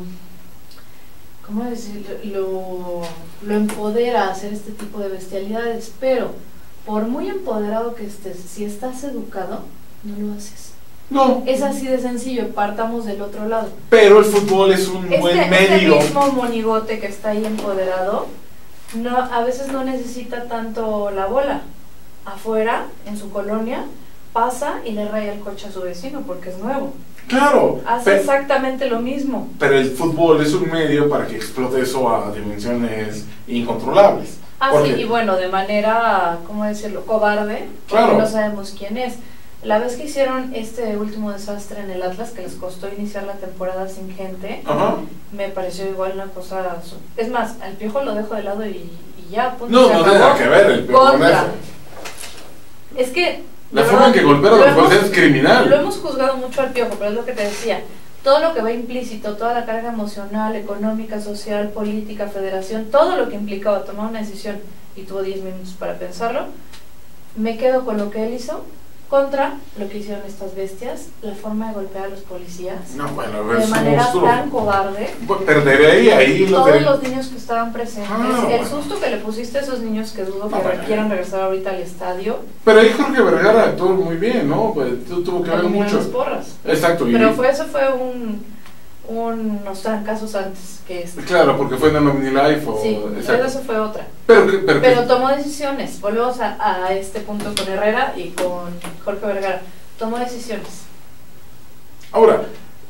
¿Cómo decirlo? Lo empodera a hacer este tipo de bestialidades, pero por muy empoderado que estés, si estás educado, no lo haces. No, Es así de sencillo, partamos del otro lado. pero el fútbol es un buen medio. Este mismo monigote que está ahí empoderado, no, a veces no necesita tanto la bola. Afuera, en su colonia, pasa y le raya el coche a su vecino porque es nuevo. Claro, Hace exactamente lo mismo. pero el fútbol es un medio para que explote eso a dimensiones incontrolables. Ah, Porque- sí, y bueno, de manera, ¿cómo decirlo?, cobarde, Claro. porque no sabemos quién es. La vez que hicieron este último desastre en el Atlas, que les costó iniciar la temporada sin gente, Ajá. me pareció igual una cosa... Es más, al Piojo lo dejo de lado y ya, punto, No, se no acabó. tiene nada que ver el Piojo con Contra. eso. Es que... La de forma en verdad, que golpearon a lo los policías hemos- es criminal. Lo hemos juzgado mucho al Piojo, pero es lo que te decía. Todo lo que va implícito, toda la carga emocional, económica, social, política, federación, todo lo que implicaba tomar una decisión y tuvo 10 minutos para pensarlo, me quedo con lo que él hizo contra lo que hicieron estas bestias, la forma de golpear a los policías No, bueno, de es manera monstruoso. tan cobarde. Bueno, pero de ahí lo Todos de... los niños que estaban presentes, Ah, el bueno. susto que le pusiste a esos niños que dudo que Ah, bueno. quieran regresar ahorita al estadio, Pero ahí Jorge Vergara actuó muy bien, ¿no? Pues, tuvo que ver eliminó mucho. las porras. Exacto. Y, Pero eso fue unos casos antes que este. claro, porque fue en el OmniLife o... Sí, exacto. eso fue otra. Pero Tomó decisiones. Volvemos a este punto con Herrera y con Jorge Vergara. Tomó decisiones. ahora,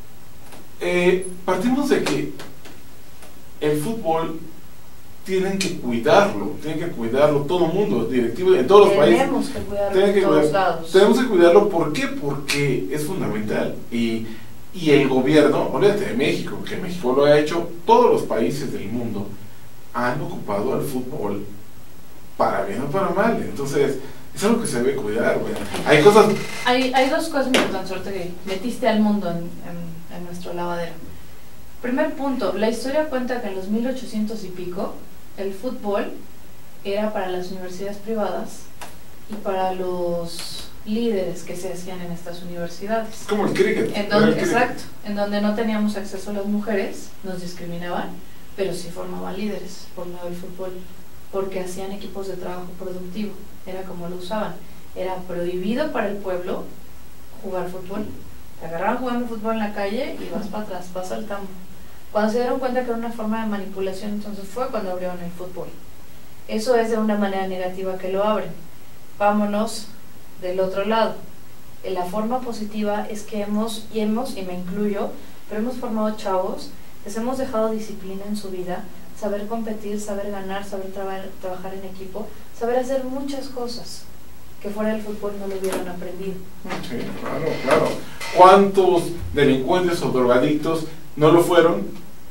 partimos de que el fútbol tienen que cuidarlo todo el mundo, directivo en todos los países. Tenemos que cuidarlo Tienen que en todos cuidar- lados. Tenemos que cuidarlo, ¿por qué? Porque es fundamental. Y el gobierno, olvídate de México, que México lo ha hecho, todos los países del mundo han ocupado al fútbol para bien o para mal. Entonces, es algo que se debe cuidar, güey. Hay cosas... Hay dos cosas importantes ahorita que metiste al mundo en nuestro lavadero. Primer punto, la historia cuenta que en los 1800 y pico el fútbol era para las universidades privadas y para los líderes que se hacían en estas universidades. Es como el cricket. En era donde, el cricket. exacto, en donde no teníamos acceso a las mujeres, nos discriminaban, pero sí formaban líderes por lado del fútbol, porque hacían equipos de trabajo productivo, era como lo usaban. Era prohibido para el pueblo jugar fútbol. Te agarraban jugando fútbol en la calle y vas para atrás, vas saltando. Cuando se dieron cuenta que era una forma de manipulación, entonces fue cuando abrieron el fútbol. Eso es de una manera negativa que lo abren. Vámonos del otro lado. La forma positiva es que hemos, y me incluyo, pero hemos formado chavos, les hemos dejado disciplina en su vida, saber competir, saber ganar, saber trabajar en equipo, saber hacer muchas cosas que fuera del fútbol no lo hubieran aprendido. Sí, claro. ¿Cuántos delincuentes o drogadictos no lo fueron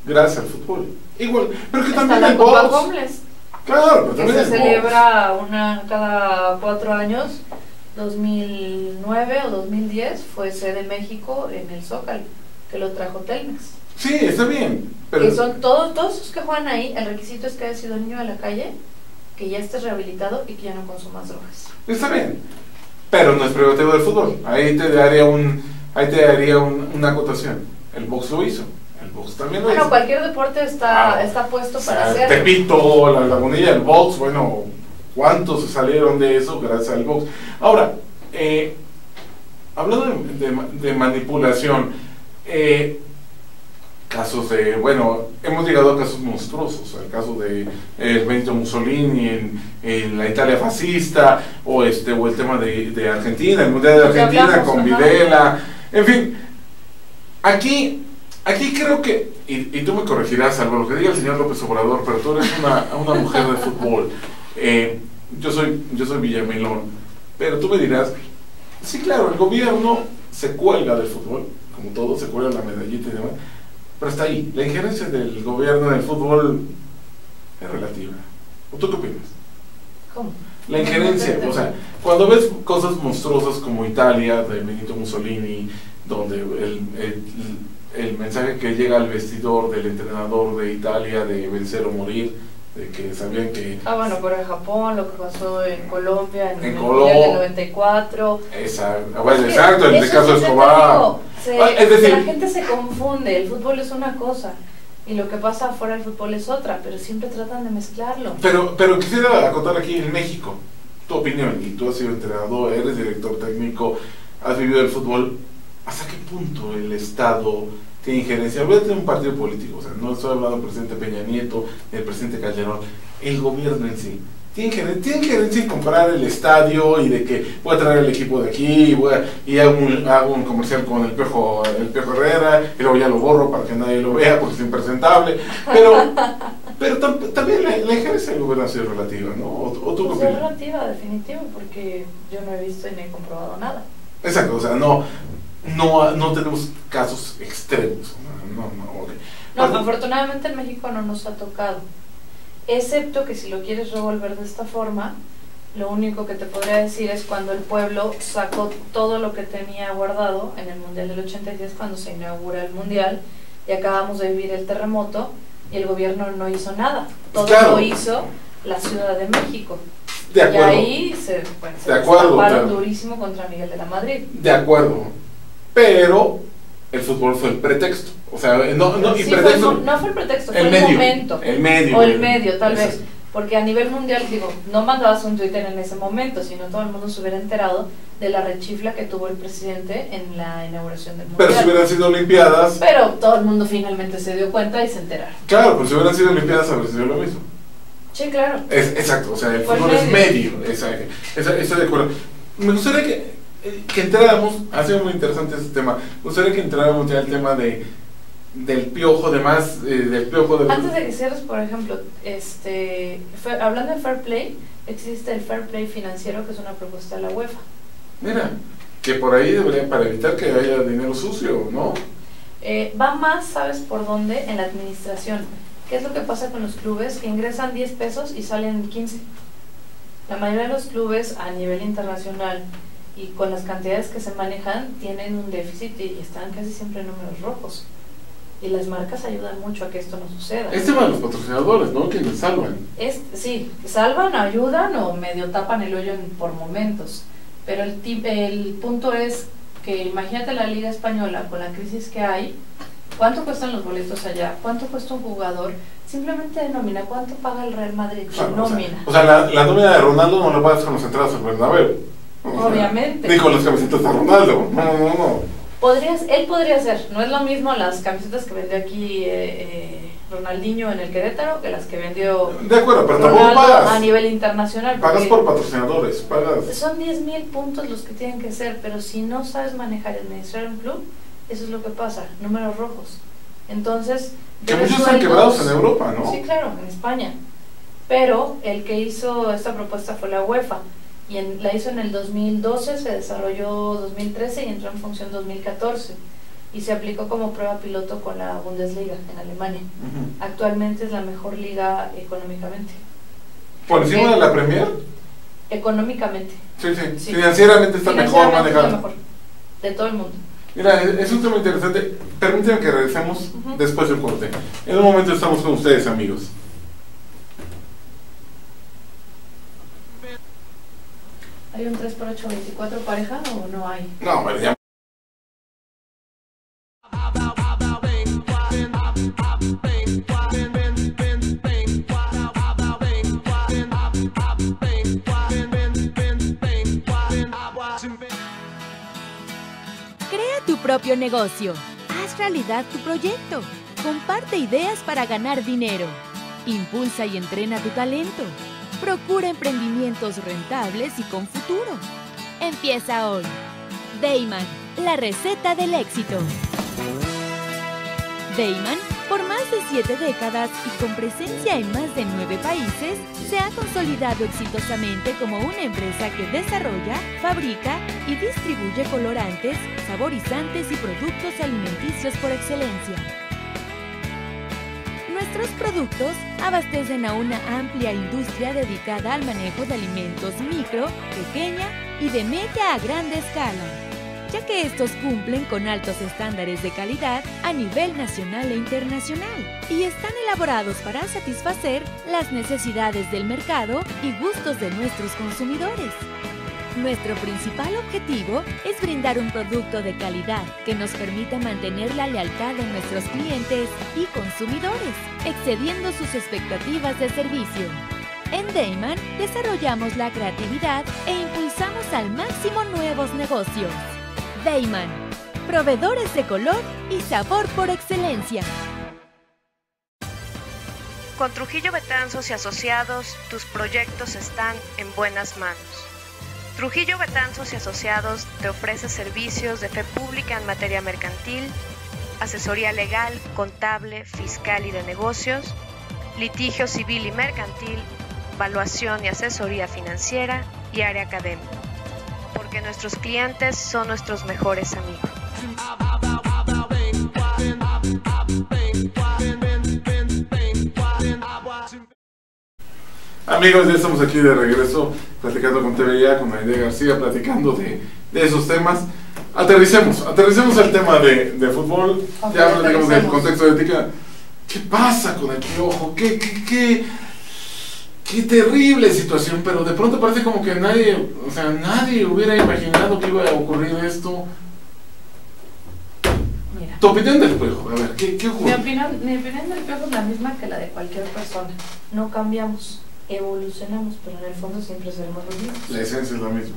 gracias al fútbol. Igual, pero que Está también la el Copa box. Homeless, Claro, pero que también se el box. celebra cada 4 años. 2009 o 2010 fue sede México en el Zócalo, que lo trajo Telmex. Sí, está bien. Pero Que son todos los que juegan ahí, el requisito es que hayas sido niño de la calle, que ya estés rehabilitado y que ya no consumas drogas. está bien. Pero no es privativo del fútbol. Ahí te daría una acotación. El box lo hizo. El box también lo Bueno, hizo. cualquier deporte está puesto para hacerlo. Tepito, la Lagunilla, el box, bueno, ¿cuántos salieron de eso gracias al box? Ahora, hablando de manipulación, casos bueno, hemos llegado a casos monstruosos, el caso de Benito Mussolini en la Italia fascista, o el tema de Argentina, el Mundial de Argentina con Videla, en fin, aquí creo que, y tú me corregirás, Álvaro, lo que diga el señor López Obrador, pero tú eres una mujer de fútbol, yo soy Villamelón, pero tú me dirás, sí, claro, el gobierno se cuelga del fútbol, como todo, se cuelga la medallita y demás, pero está ahí. La injerencia del gobierno en el fútbol es relativa. ¿O tú qué opinas? ¿Cómo? La injerencia, o sea, cuando ves cosas monstruosas como Italia, de Benito Mussolini, donde el mensaje que llega al vestidor del entrenador de Italia de vencer o morir, de que sabían que... Bueno, pero en Japón, lo que pasó en Colombia, en el Colombia, Mundial del 94. Exacto, en el caso de Escobar. Es decir, la gente se confunde, el fútbol es una cosa y lo que pasa afuera del fútbol es otra, pero siempre tratan de mezclarlo. Pero quisiera acotar aquí en México, tu opinión, y tú has sido entrenador, eres director técnico, has vivido el fútbol, ¿hasta qué punto el Estado tiene injerencia? Voy a tener un partido político, o sea, no estoy hablando del presidente Peña Nieto, del presidente Calderón, el gobierno en sí. Tiene injerencia en comprar el estadio y de que voy a traer el equipo de aquí y hago un comercial con el Piojo Herrera y luego ya lo borro para que nadie lo vea porque es impresentable, pero también la injerencia del gobierno ha sido relativa, ¿no? ¿O tú qué Pues es opinas? relativa, definitivo, porque yo no he visto y no he comprobado nada. Exacto, o sea, no tenemos casos extremos. Okay. No, afortunadamente en México no nos ha tocado. Excepto que si lo quieres revolver de esta forma, lo único que te podría decir es cuando el pueblo sacó todo lo que tenía guardado en el Mundial del 86, cuando se inaugura el Mundial, y acabamos de vivir el terremoto, y el gobierno no hizo nada. Todo lo hizo la Ciudad de México. De acuerdo. Y ahí se acuerdo, destaparon durísimo contra Miguel de la Madrid. De acuerdo. Pero el fútbol fue el pretexto. O sea, no fue el pretexto, fue el momento. El medio. O el medio, tal vez. Porque a nivel mundial, no mandabas un Twitter en ese momento, sino todo el mundo se hubiera enterado de la rechifla que tuvo el presidente en la inauguración del Mundial. Pero si hubieran sido Olimpiadas... Pero todo el mundo finalmente se dio cuenta y se enteraron. Claro, pero si hubieran sido Olimpiadas habría sido lo mismo. Sí, claro. Exacto, o sea, el fútbol es medio. Estoy de acuerdo. Me gustaría que entráramos, ha sido muy interesante este tema, me gustaría que entráramos ya al tema del piojo, del piojo de... Antes de que cierres, por ejemplo, hablando de fair play, existe el fair play financiero, que es una propuesta de la UEFA. Mira, que por ahí debería, para evitar que haya dinero sucio, ¿no? Va más, ¿sabes por dónde? En la administración. ¿Qué es lo que pasa con los clubes? Que ingresan 10 pesos y salen 15. La mayoría de los clubes a nivel internacional y con las cantidades que se manejan tienen un déficit y están casi siempre en números rojos. Y las marcas ayudan mucho a que esto no suceda. Este va a los patrocinadores, ¿no? Quienes salvan. Sí, salvan, ayudan o medio tapan el hoyo por momentos. Pero el punto es que imagínate la Liga Española con la crisis que hay. ¿Cuánto cuestan los boletos allá? ¿Cuánto cuesta un jugador? Simplemente denomina cuánto paga el Real Madrid. Nómina. O sea, la nómina de Ronaldo no la pagas con las entradas al Bernabéu. Obviamente. Ni con las camisetas de Ronaldo. No. Él podría hacer. No es lo mismo las camisetas que vendió aquí Ronaldinho en el Querétaro que las que vendió de acuerdo, pero Ronaldo tampoco pagas a nivel internacional. Pagas por patrocinadores, pagas. Son 10,000 puntos los que tienen que ser, pero si no sabes manejar y administrar un club, eso es lo que pasa, números rojos. Entonces, que muchos están quebrados en Europa, ¿no? Sí, claro, en España. Pero el que hizo esta propuesta fue la UEFA. Y la hizo en el 2012, se desarrolló 2013 y entró en función 2014. y se aplicó como prueba piloto con la Bundesliga en Alemania. Actualmente es la mejor liga económicamente. ¿Por encima de la Premier? Económicamente. Sí. Financieramente está mejor manejada. Es la mejor de todo el mundo. Mira, es un tema interesante. Permítanme que regresemos después del corte. En un momento estamos con ustedes, amigos. ¿Hay un 3x8 24 pareja o no hay? No, bueno, ya. Crea tu propio negocio. Haz realidad tu proyecto. Comparte ideas para ganar dinero. Impulsa y entrena tu talento. Procura emprendimientos rentables y con futuro. Empieza hoy. Dayman, la receta del éxito. Dayman, por más de 7 décadas y con presencia en más de 9 países, se ha consolidado exitosamente como una empresa que desarrolla, fabrica y distribuye colorantes, saborizantes y productos alimenticios por excelencia. Nuestros productos abastecen a una amplia industria dedicada al manejo de alimentos micro, pequeña y de media a grande escala, ya que estos cumplen con altos estándares de calidad a nivel nacional e internacional y están elaborados para satisfacer las necesidades del mercado y gustos de nuestros consumidores. Nuestro principal objetivo es brindar un producto de calidad que nos permita mantener la lealtad de nuestros clientes y consumidores, excediendo sus expectativas de servicio. En Dayman desarrollamos la creatividad e impulsamos al máximo nuevos negocios. Dayman, proveedores de color y sabor por excelencia. Con Trujillo Betanzos y Asociados, tus proyectos están en buenas manos. Trujillo Betanzos y Asociados te ofrece servicios de fe pública en materia mercantil, asesoría legal, contable, fiscal y de negocios, litigio civil y mercantil, valuación y asesoría financiera y área académica, porque nuestros clientes son nuestros mejores amigos. Amigos, ya estamos aquí de regreso platicando con TVIA, con Aide García, platicando de esos temas. Aterricemos el tema de fútbol. Okay, ya platicamos del contexto de ética. ¿Qué pasa con el Piojo? ¿Qué terrible situación? Pero de pronto parece como que nadie hubiera imaginado que iba a ocurrir esto. Mira, tu opinión del Piojo, a ver, ¿qué ocurre? Mi opinión del Piojo es la misma que la de cualquier persona. No cambiamos. Evolucionamos, pero en el fondo siempre seremos los mismos. La esencia es la misma.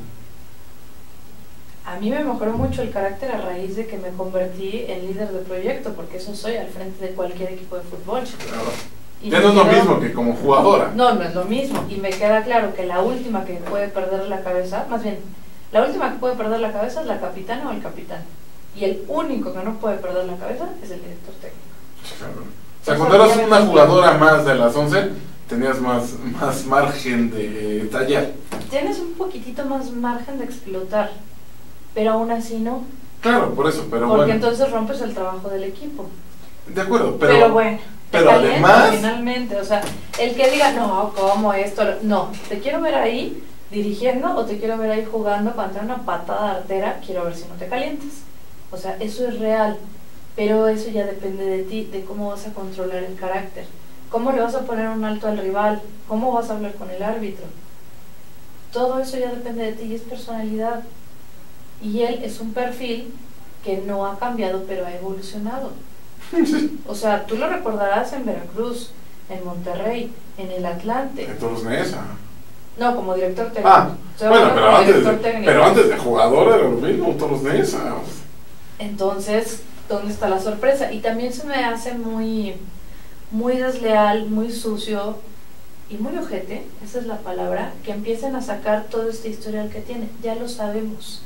A mí me mejoró mucho el carácter a raíz de que me convertí en líder de proyecto, porque eso soy al frente de cualquier equipo de fútbol. Claro. Ya no es lo mismo que como jugadora. No es lo mismo. Y me queda claro que la última que puede perder la cabeza, más bien, la última que puede perder la cabeza es la capitana o el capitán. Y el único que no puede perder la cabeza es el director técnico. Claro. O sea, cuando eras una jugadora más de las 11, tenías más margen de tallar. Tienes un poquitito más margen de explotar, pero aún así no. Claro, por eso, pero porque bueno. Entonces rompes el trabajo del equipo. De acuerdo, pero bueno. Pero además, finalmente, o sea, el que diga, no, ¿cómo esto? No, te quiero ver ahí dirigiendo o te quiero ver ahí jugando contra una patada artera, quiero ver si no te calientas. O sea, eso es real, pero eso ya depende de ti, de cómo vas a controlar el carácter. ¿Cómo le vas a poner un alto al rival? ¿Cómo vas a hablar con el árbitro? Todo eso ya depende de ti y es personalidad. Y él es un perfil que no ha cambiado, pero ha evolucionado. O sea, tú lo recordarás en Veracruz, en Monterrey, en el Atlante. En Toros Neza. No, como director técnico. Bueno, pero antes de jugador era lo mismo, Toros Neza. Entonces, ¿dónde está la sorpresa? Y también se me hace muy desleal, muy sucio y muy ojete, esa es la palabra, que empiecen a sacar todo este historial que tiene. Ya lo sabemos.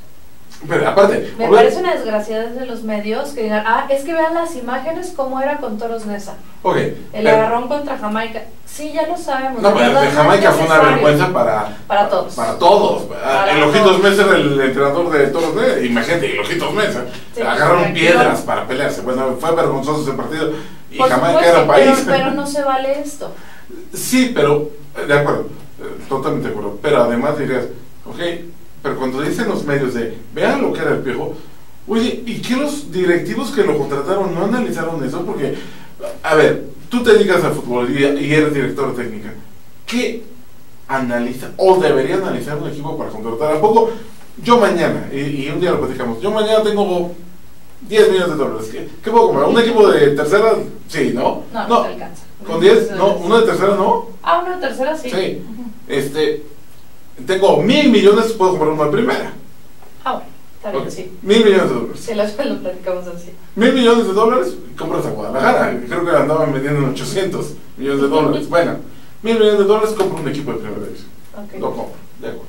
Pero aparte, Me parece una desgraciadez de los medios que digan, es que vean las imágenes como era con Toros Neza. El agarrón contra Jamaica. Sí, ya lo sabemos. No, pero de Jamaica fue una vergüenza para todos. Para todos. El Ojitos Mesa era el entrenador de Toros Neza. Imagínate, el Ojitos Mesa. Sí, agarraron piedras para pelearse. Bueno, fue vergonzoso ese partido. Y Jamaica era el país. Pero no se vale esto. Sí, pero, de acuerdo. Totalmente de acuerdo. Pero además dirías, pero cuando dicen los medios de, vean lo que era el Piojo, oye, ¿y qué los directivos que lo contrataron no analizaron eso? Porque, a ver, tú te dedicas al fútbol y eres director técnico. ¿Qué analiza o debería analizar un equipo para contratar? ¿A poco yo mañana, y un día lo platicamos, yo mañana tengo 10 millones de dólares, ¿qué puedo comprar? ¿Un equipo de tercera? Sí, ¿no? No te alcanza. ¿Con 10? ¿No? ¿Uno de tercera no? Uno de tercera sí. Sí. Tengo 1,000 millones, puedo comprar uno de primera. Bueno, está bien, sí. 1,000 millones de dólares. Sí, lo platicamos así. 1,000 millones de dólares, compras a Guadalajara. Creo que andaban vendiendo en 800 millones de dólares. Bueno, 1,000 millones de dólares, compro un equipo de primera división. Lo compro, de acuerdo.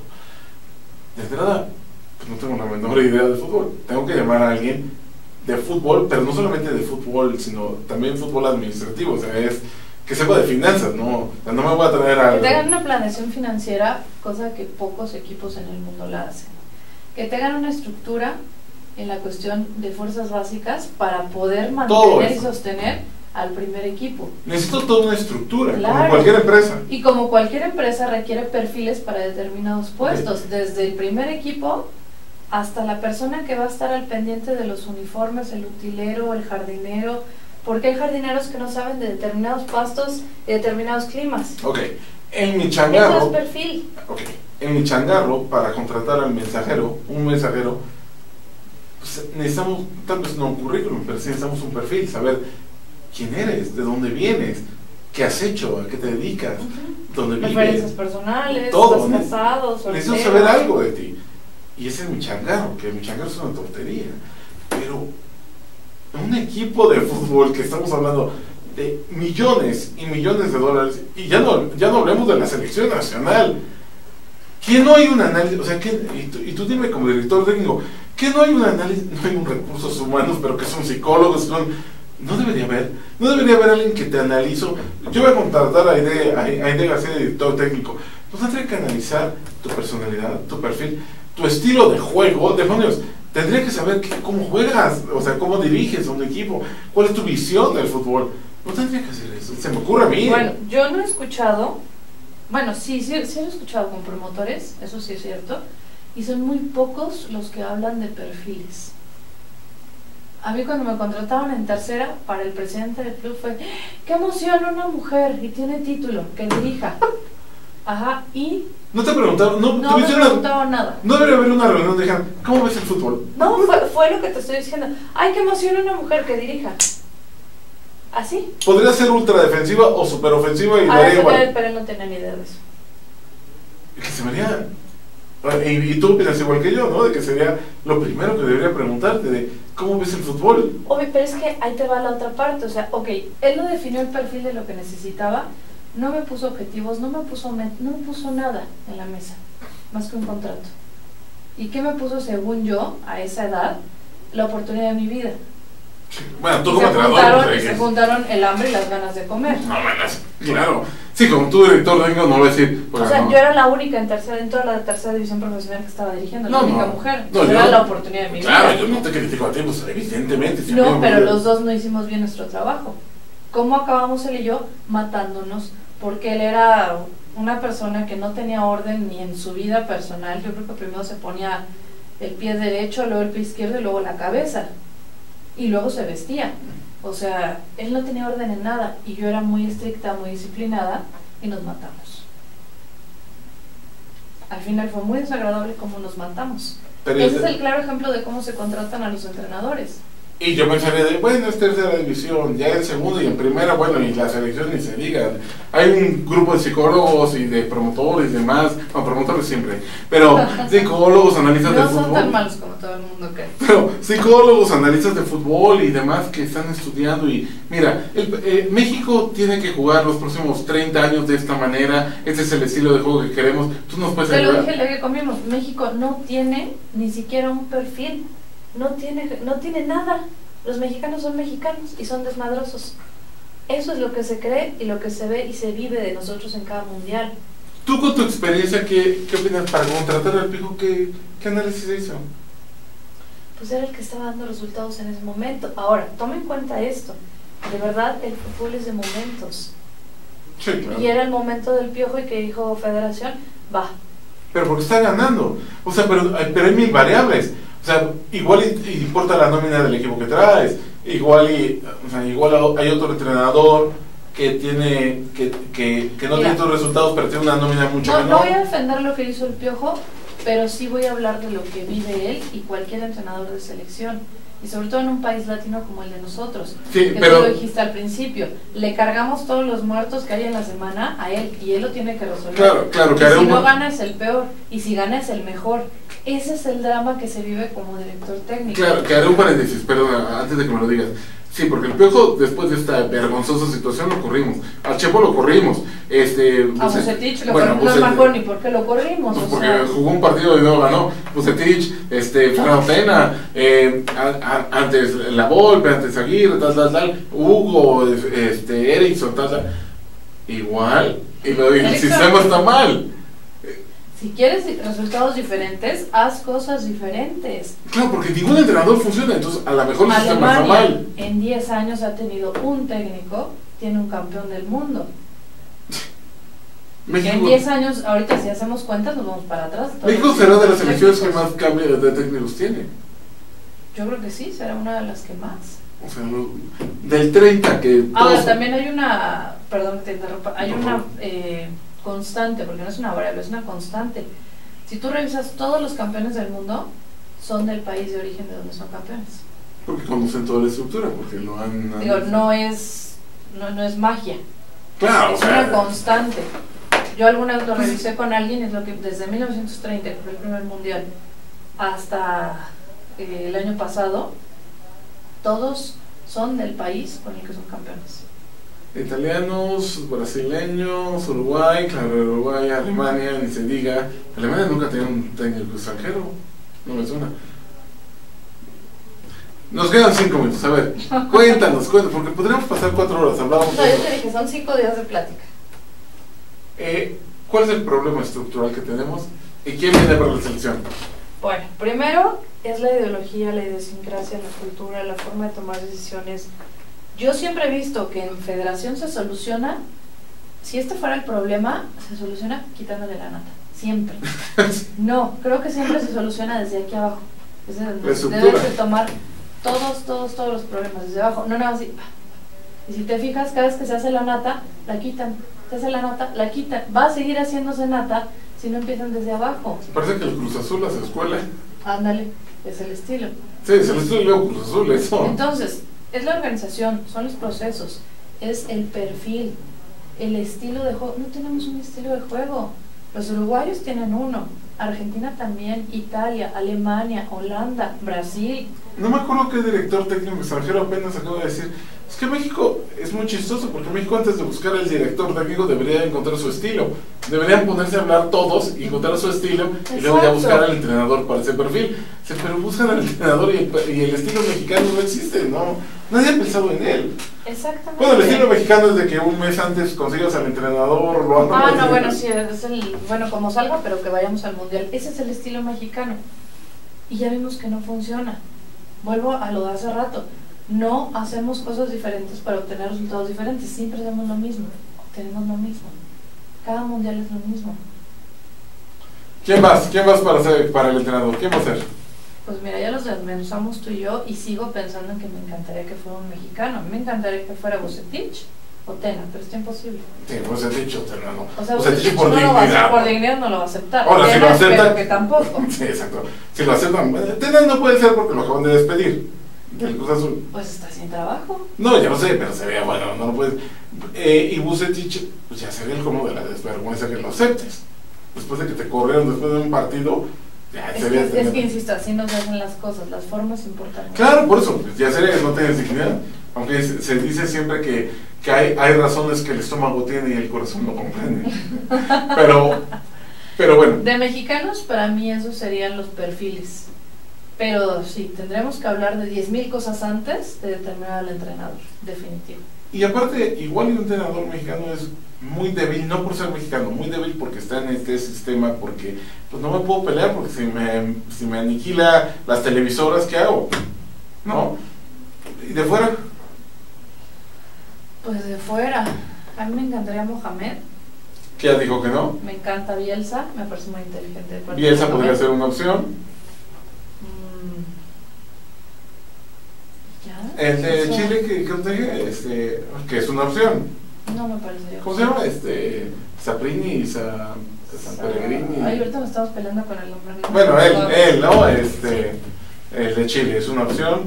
De entrada, pues no tengo la menor idea de fútbol. Tengo que llamar a alguien de fútbol, pero no solamente de fútbol, sino también fútbol administrativo. O sea, es que sepa de finanzas, no me voy a traer a... Que tengan una planeación financiera, cosa que pocos equipos en el mundo la hacen. Que tengan una estructura en la cuestión de fuerzas básicas para poder mantener y sostener al primer equipo. Necesito toda una estructura, como cualquier empresa. Y como cualquier empresa requiere perfiles para determinados puestos, desde el primer equipo hasta la persona que va a estar al pendiente de los uniformes, el utilero, el jardinero, porque hay jardineros que no saben de determinados pastos y determinados climas. En mi changarro... Eso es perfil. En mi changarro, para contratar al mensajero, un mensajero, pues necesitamos, tal vez no un currículum, pero sí necesitamos un perfil, saber quién eres, de dónde vienes, qué has hecho, a qué te dedicas, dónde vives. Referencias personales, todo, estás casado, soltero. Necesito saber algo de ti. Y ese es mi changarro, que mi changarro es una tontería. Pero un equipo de fútbol que estamos hablando de millones y millones de dólares, y ya no hablemos de la selección nacional, que no hay un análisis, o sea, y tú dime como director técnico, que no hay un análisis, no hay un recursos humanos, pero que son psicólogos, no debería haber alguien que te analizo. Yo voy a contratar a Aide García de director técnico, pues tendría que analizar tu personalidad, tu perfil, tu estilo de juego, demonios. Tendría que saber cómo juegas, o sea, cómo diriges a un equipo, cuál es tu visión del fútbol. No tendría que hacer eso, se me ocurre a mí. Bueno, yo no he escuchado, sí lo he escuchado con promotores, eso sí es cierto, y son muy pocos los que hablan de perfiles. A mí cuando me contrataron en tercera para el presidente del club fue, qué emoción, una mujer y tiene título, que dirija. Y... ¿No te preguntaron? No me preguntaron nada. No debería haber una reunión donde dijeran, ¿cómo ves el fútbol? No, fue lo que te estoy diciendo. Ay, qué emoción una mujer que dirija. ¿Así? Podría ser ultra defensiva o super ofensiva y daría igual. Pero él no tenía ni idea de eso. Que se vería... Y tú opinas igual que yo, ¿no? De que sería lo primero que debería preguntarte, de ¿cómo ves el fútbol? Obvio, pero es que ahí te va la otra parte. O sea, él no definió el perfil de lo que necesitaba, no me puso objetivos, no me puso nada en la mesa, más que un contrato. ¿Y qué me puso, según yo, a esa edad, la oportunidad de mi vida? Bueno, tú como entrenador... Se juntaron el hambre y las ganas de comer. No, claro. Sí, como tú director técnico no voy a decir... Pues, yo era la única en toda la tercera división profesional que estaba dirigiendo, la única mujer. Era la oportunidad de mi vida. Claro, yo no te critico a ti, pues evidentemente. No, pero los dos no hicimos bien nuestro trabajo. ¿Cómo acabamos él y yo? Matándonos, porque él era una persona que no tenía orden ni en su vida personal. Yo creo que primero se ponía el pie derecho, luego el pie izquierdo y luego la cabeza. Y luego se vestía. O sea, él no tenía orden en nada y yo era muy estricta, muy disciplinada y nos matamos. Al final fue muy desagradable cómo nos matamos. Ese es el claro ejemplo de cómo se contratan a los entrenadores. Y yo pensaría de, bueno, es tercera división, ya en segunda y en primera, bueno, y la selección ni se diga. Hay un grupo de psicólogos y de promotores y demás, no, promotores siempre, pero psicólogos, analistas de No fútbol. son tan malos como todo el mundo cree. Pero psicólogos, analistas de fútbol y demás que están estudiando y mira, México tiene que jugar los próximos 30 años de esta manera, ese es el estilo de juego que queremos. Tú nos puedes Te lo ayudar. dije el día que comimos, México no tiene ni siquiera un perfil, no tiene nada. Los mexicanos son mexicanos y son desmadrosos. Eso es lo que se cree y lo que se ve y se vive de nosotros en cada mundial. Tú con tu experiencia, ¿qué opinas para contratar al Piojo? ¿Qué análisis hizo? Pues era el que estaba dando resultados en ese momento. Ahora, toma en cuenta esto. De verdad, el fútbol es de momentos. Sí, claro. Y era el momento del Piojo y que dijo Federación, va. Pero porque está ganando. O sea, pero hay mil variables. O sea, igual importa la nómina del equipo que traes. Igual hay otro entrenador que tiene que no Mira, tiene tus resultados, pero tiene una nómina mucho No menor. voy a defender lo que hizo el Piojo, pero sí voy a hablar de lo que vive él y cualquier entrenador de selección. Y sobre todo en un país latino como el de nosotros. Sí, que pero tú lo dijiste al principio. Le cargamos todos los muertos que hay en la semana a él y él lo tiene que resolver. claro, que Y haré si un- no gana es el peor y si gana es el mejor. Ese es el drama que se vive como director técnico. Claro, que haré un paréntesis, perdona, antes de que me lo digas. Sí, porque el Piojo, después de esta vergonzosa situación, lo corrimos. Al Chepo lo corrimos. A Bucetich lo corrimos, no Bucetich, me acuerdo ni por qué lo corrimos. pues o porque sea, jugó un partido y no ganó. Bucetich, Fernando Tena, antes La Volpe, antes Aguirre, tal, Hugo, Erickson, tal. Igual, el Erickson. sistema está mal. si quieres resultados diferentes, haz cosas diferentes. Claro, porque ningún entrenador funciona, entonces a lo mejor el sistema está Alemania mal. en 10 años ha tenido un técnico, tiene un campeón del mundo. México, En 10 años, ahorita si hacemos cuentas, nos vamos para atrás. Todos México los será de las técnicos. selecciones que más cambios de técnicos tiene. Yo creo que sí, será una de las que más. O sea, del 30 que Ahora, todos- también hay una, perdón que te interrumpa, hay Por una favor. constante, porque no es una variable, es una constante. Si tú revisas, todos los campeones del mundo son del país de origen de donde son campeones. Porque conocen toda la estructura, porque lo han... Digo, no es magia, Claro, o es una sea... constante. Yo alguna vez lo revisé con alguien, es lo que desde 1930, que fue el primer mundial, hasta el año pasado, todos son del país con el que son campeones. Italianos, brasileños, Uruguay, claro, Uruguay, Alemania, ni se diga. Alemania nunca tenía un técnico extranjero, no me suena. Nos quedan 5 minutos, a ver, cuéntanos, porque podríamos pasar 4 horas, hablábamos No, de yo eso. te dije, son 5 días de plática. ¿Cuál es el problema estructural que tenemos y quién viene para la selección? Bueno, primero es la ideología, la idiosincrasia, la cultura, la forma de tomar decisiones. Yo siempre he visto que en federación se soluciona, si este fuera el problema, se soluciona quitándole la nata, siempre. No, creo que siempre se soluciona desde aquí abajo. Es La donde estructura. debes de tomar todos los problemas desde abajo, no nada así. Y si te fijas, cada vez que se hace la nata, la quitan, se hace la nata, la quitan. Va a seguir haciéndose nata si no empiezan desde abajo. Parece que el Cruz Azul hace escuela. Ándale, es el estilo. Sí, se les estoy luego Cruz Azul, eso. Entonces, es la organización, son los procesos, es el perfil, el estilo de juego. No tenemos un estilo de juego. Los uruguayos tienen uno, Argentina también, Italia, Alemania, Holanda, Brasil. No me acuerdo qué director técnico extranjero apenas acabo de decir. Es que México es muy chistoso porque México antes de buscar el director técnico debería encontrar su estilo. Deberían ponerse a hablar todos y encontrar su estilo y luego ya Exacto. buscar al entrenador para ese perfil. Sí, pero buscan al entrenador y el estilo mexicano no existe, ¿no? Nadie ha pensado en él. Exactamente. Bueno, el estilo mexicano es de que un mes antes consigas al entrenador, lo andan No, bueno, sí, es bueno, como salga, pero que vayamos al mundial. Ese es el estilo mexicano. Y ya vimos que no funciona. Vuelvo a lo de hace rato. No hacemos cosas diferentes para obtener resultados diferentes. Siempre hacemos lo mismo. Obtenemos lo mismo. Cada mundial es lo mismo. ¿Quién vas? ¿Quién vas para el entrenador? ¿Quién va a ser? Pues mira, ya los desmenuzamos tú y yo y sigo pensando en que me encantaría que fuera un mexicano. A mí me encantaría que fuera Bucetich o Tena, pero está imposible. Sí, pues he dicho, Fernando. O sea, Pues he dicho Bucetich por no lo va a hacer, dignidad. por dignidad no lo va a aceptar. Ahora, si Tena lo acepta- espero que tampoco. Sí, exacto. Si lo aceptan, Tena no puede ser porque lo acaban de despedir. del Cruz Azul. Pues está sin trabajo. No, ya lo sé, pero se ve, bueno, no lo puedes. Y Vucetich, pues ya sería el como de la desvergüenza que lo aceptes. Después de que te corrieron después de un partido, ya Es que insisto, así no se hacen las cosas, las formas importan. Claro, por eso, pues ya sería que no tienes dignidad. Aunque se dice siempre que hay razones que el estómago tiene y el corazón no comprende. Pero bueno. De mexicanos, para mí esos serían los perfiles. Pero sí, tendremos que hablar de 10,000 cosas antes de determinar al entrenador, definitivo. Y aparte, igual un entrenador mexicano es muy débil, no por ser mexicano, muy débil porque está en este sistema, porque pues no me puedo pelear, porque si me aniquila las televisoras, ¿qué hago? No. ¿Y de fuera? Pues de fuera, a mí me encantaría Mohamed. Que ya dijo que no. Me encanta Bielsa, me parece muy inteligente. Bielsa podría ser una opción. ¿Ya? El de O sea, Chile, que es una opción. no me parece. ¿Cómo se llama? Saprini, San Pellegrini. Ay, ahorita nos estamos peleando con el nombre. ¿No? Bueno, él, ¿no? El de Chile es una opción.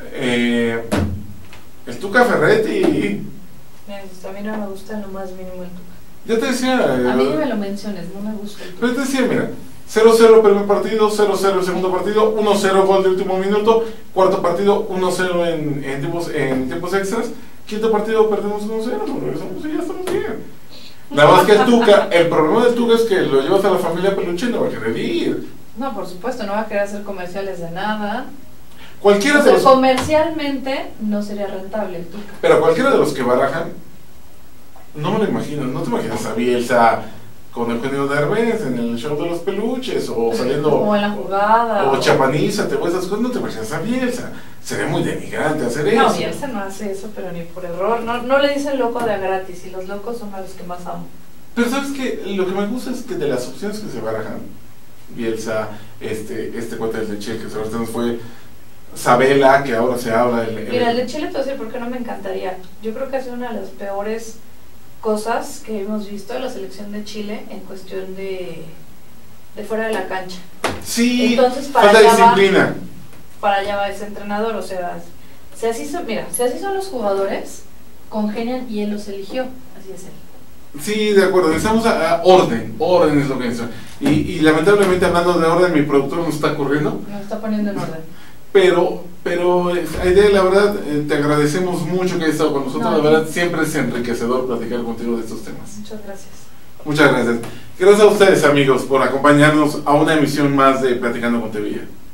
El Tuca Ferretti. Mira, a mí no me gusta en lo más mínimo el Tuca. Ya te decía. A mí ni me lo menciones, no me gusta el Tuca. Pero te decía, mira, 0-0 primer partido, 0-0 el segundo partido, 1-0 gol de último minuto, cuarto partido 1-0 en tiempos extras, quinto partido perdemos 1-0, nos regresamos y ya estamos bien. Nada más que el problema del Tuca es que lo llevas a la familia Peluche y no va a querer ir. No, por supuesto, no va a querer hacer comerciales de nada. Cualquiera O sea, de los, comercialmente no sería rentable el Tuca. pero cualquiera de los que barajan, no me lo imagino, no te imaginas a Bielsa con Eugenio Derbez en el show de los peluches, o saliendo, o en la jugada, o Chapanízate, o esas cosas, no te imaginas a Bielsa. Sería muy denigrante hacer eso. No, Bielsa no hace eso, pero ni por error. No le dicen loco de a gratis, y los locos son a los que más amo. Pero sabes que lo que me gusta es que de las opciones que se barajan, Bielsa, cuate del de Chile, que ahorita nos fue Sabela, que ahora se habla Mira, el de Chile te voy a decir por qué no me encantaría. Yo creo que ha sido una de las peores cosas que hemos visto en la selección de Chile en cuestión de fuera de la cancha. Sí, entonces, falta disciplina. Para allá va ese entrenador, o sea, si así son los jugadores, congenian y él los eligió, así es él. Sí, de acuerdo, necesitamos orden es lo que necesitamos. Y lamentablemente, hablando de orden, mi productor nos está corriendo. Nos está poniendo en orden. Pero Aide, la verdad, te agradecemos mucho que hayas estado con nosotros. La verdad, siempre es enriquecedor platicar contigo de estos temas. Muchas gracias. Muchas gracias. Gracias a ustedes, amigos, por acompañarnos a una emisión más de Platicando con Tevilla.